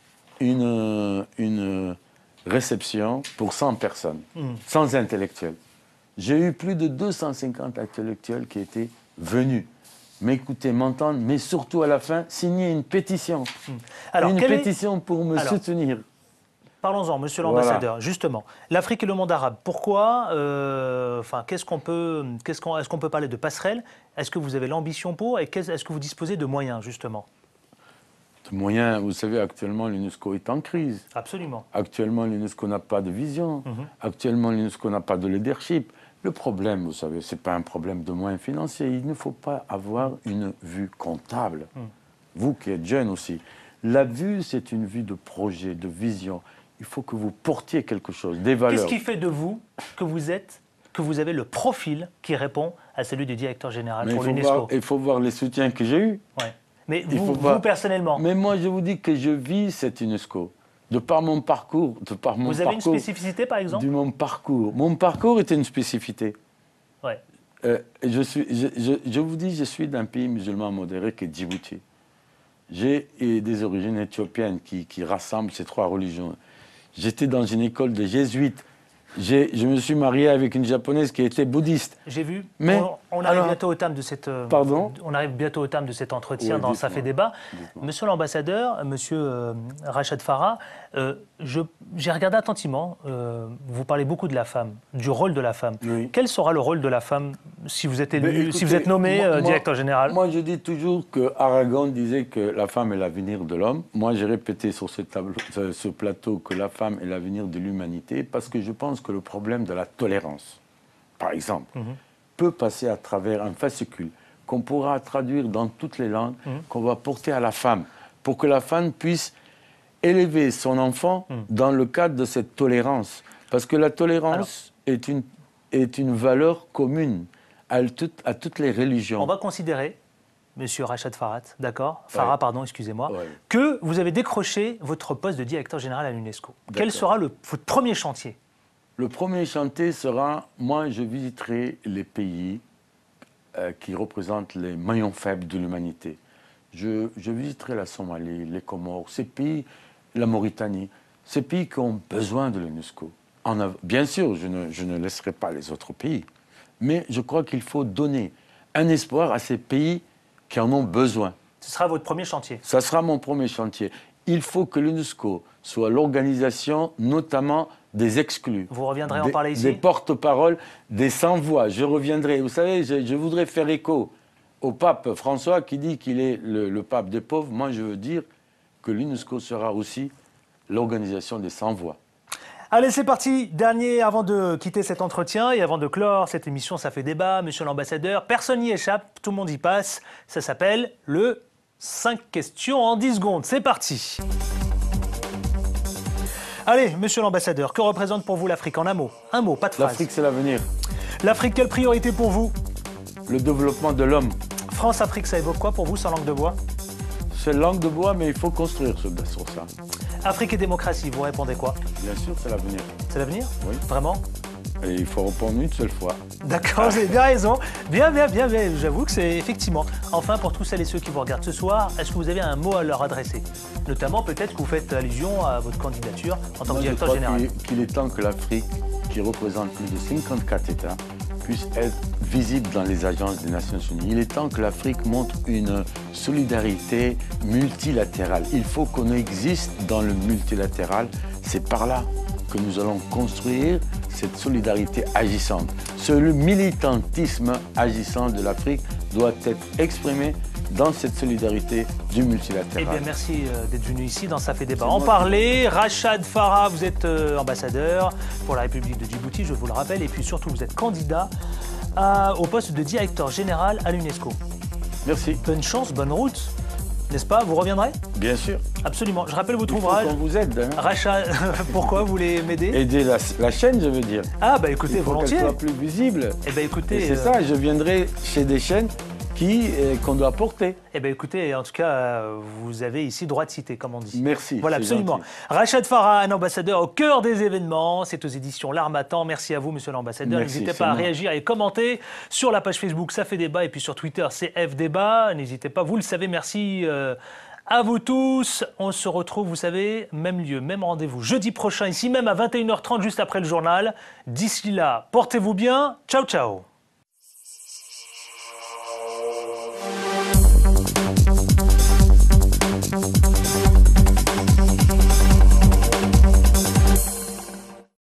une, une réception pour cent personnes, mm. sans intellectuels. J'ai eu plus de deux cent cinquante intellectuels qui étaient venus m'écouter, m'entendre, mais surtout à la fin, signer une pétition. Mm. Alors, une pétition est... pour me Alors, soutenir. Parlons-en, monsieur l'ambassadeur. Voilà. Justement, l'Afrique et le monde arabe. Pourquoi euh, Enfin, qu'est-ce qu'on peut, qu'est-ce qu'on, est-ce qu'on peut parler de passerelle? Est-ce que vous avez l'ambition pour? Et est-ce que vous disposez de moyens, justement? De moyens, vous savez, actuellement, l'UNESCO est en crise. Absolument. Actuellement, l'UNESCO n'a pas de vision. Mm-hmm. Actuellement, l'UNESCO n'a pas de leadership. Le problème, vous savez, ce n'est pas un problème de moyens financiers. Il ne faut pas avoir une vue comptable. Mm. Vous qui êtes jeune aussi. La vue, c'est une vue de projet, de vision. Il faut que vous portiez quelque chose, des valeurs. Qu'est-ce qui fait de vous que vous êtes, que vous avez le profil qui répond à celui du directeur général Mais pour l'UNESCO? Il faut voir les soutiens que j'ai eus. Ouais. Mais vous, vous personnellement? Mais moi, je vous dis que je vis cette UNESCO. De par mon parcours, de par mon Vous avez parcours, une spécificité, par exemple? De mon parcours. Mon parcours était une spécificité. Ouais. Euh, je, suis, je, je, je vous dis, je suis d'un pays musulman modéré qui est Djibouti. J'ai des origines éthiopiennes qui, qui rassemblent ces trois religions. J'étais dans une école de jésuites. Je me suis marié avec une japonaise qui était bouddhiste. J'ai vu. Mais, on, on arrive alors, bientôt au terme de cette. Pardon. On arrive bientôt au terme de cet entretien oui, dans Ça fait débat. Monsieur l'ambassadeur, Monsieur euh, Rachad Farah, euh, j'ai regardé attentivement. Euh, vous parlez beaucoup de la femme, du rôle de la femme. Oui. Quel sera le rôle de la femme si vous êtes élu, écoutez, si vous êtes nommé moi, directeur général? Moi, je dis toujours que Aragon disait que la femme est l'avenir de l'homme. Moi, j'ai répété sur ce, tableau, ce plateau que la femme est l'avenir de l'humanité parce que je pense que le problème de la tolérance, par exemple, mm-hmm. peut passer à travers un fascicule qu'on pourra traduire dans toutes les langues, mm-hmm. qu'on va porter à la femme, pour que la femme puisse élever son enfant mm. dans le cadre de cette tolérance. Parce que la tolérance Alors, est, une, est une valeur commune à, tout, à toutes les religions. On va considérer, Monsieur Rachad Farah, d'accord, Farah, ouais. pardon, excusez-moi, ouais. que vous avez décroché votre poste de directeur général à l'UNESCO. Quel sera le, votre premier chantier? Le premier chantier sera, moi, je visiterai les pays euh, qui représentent les maillons faibles de l'humanité. Je, je visiterai la Somalie, les Comores, ces pays, la Mauritanie, ces pays qui ont besoin de l'UNESCO. Bien sûr, je ne, je ne laisserai pas les autres pays, mais je crois qu'il faut donner un espoir à ces pays qui en ont besoin. Ce sera votre premier chantier? Ça sera mon premier chantier. Il faut que l'UNESCO soit l'organisation, notamment des exclus. Vous reviendrez des, en parler ici? Des porte-paroles, des sans-voix. Je reviendrai. Vous savez, je, je voudrais faire écho au pape François qui dit qu'il est le, le pape des pauvres. Moi, je veux dire que l'UNESCO sera aussi l'organisation des sans-voix. Allez, c'est parti. Dernier, avant de quitter cet entretien et avant de clore cette émission, ça fait débat, monsieur l'ambassadeur. Personne n'y échappe, tout le monde y passe. Ça s'appelle le cinq questions en dix secondes. C'est parti. Allez, monsieur l'ambassadeur, que représente pour vous l'Afrique? En un mot, un mot, pas de phrase. L'Afrique, c'est l'avenir. L'Afrique, quelle priorité pour vous? Le développement de l'homme. France-Afrique, ça évoque quoi pour vous, sans langue de bois? C'est langue de bois, mais il faut construire sur ça. Afrique et démocratie, vous répondez quoi? Bien sûr, c'est l'avenir. C'est l'avenir? Oui. Vraiment? Et il faut répondre une seule fois. D'accord, vous avez bien raison. Bien, bien, bien, bien. J'avoue que c'est effectivement. Enfin, pour tous celles et ceux qui vous regardent ce soir, est-ce que vous avez un mot à leur adresser? Notamment, peut-être que vous faites allusion à votre candidature en tant Moi, que directeur je général. Qu'il est, qu'il est temps que l'Afrique, qui représente plus de cinquante-quatre États, puisse être visible dans les agences des Nations Unies. Il est temps que l'Afrique montre une solidarité multilatérale. Il faut qu'on existe dans le multilatéral. C'est par là que nous allons construire cette solidarité agissante. Ce militantisme agissant de l'Afrique doit être exprimé dans cette solidarité du multilatéral. Eh bien, merci d'être venu ici dans Ça fait débat. En parler, Rachad Farah, vous êtes ambassadeur pour la République de Djibouti, je vous le rappelle, et puis surtout, vous êtes candidat à, au poste de directeur général à l'UNESCO. Merci. Bonne chance, bonne route. N'est-ce pas? Vous reviendrez? Bien sûr. Absolument. Je rappelle votre Il faut ouvrage. qu'on vous aide. Hein. Rachat, pourquoi vous voulez m'aider? Aider la, la chaîne, je veux dire. Ah bah écoutez, Il faut volontiers. qu'elle soit plus visible. Eh ben écoutez. Et c'est euh... ça, je viendrai chez des chaînes qui euh, qu'on doit porter. Eh bien, écoutez, en tout cas, euh, vous avez ici droit de citer, comme on dit. Merci. Voilà, absolument. Rachad Farah, ambassadeur au cœur des événements. C'est aux éditions L'Harmattan. Merci à vous, monsieur l'ambassadeur. N'hésitez pas à moi. réagir et commenter sur la page Facebook, ça fait débat. Et puis sur Twitter, c'est F débat. N'hésitez pas, vous le savez. Merci euh, à vous tous. On se retrouve, vous savez, même lieu, même rendez-vous. Jeudi prochain, ici même à vingt et une heures trente, juste après le journal. D'ici là, portez-vous bien. Ciao, ciao.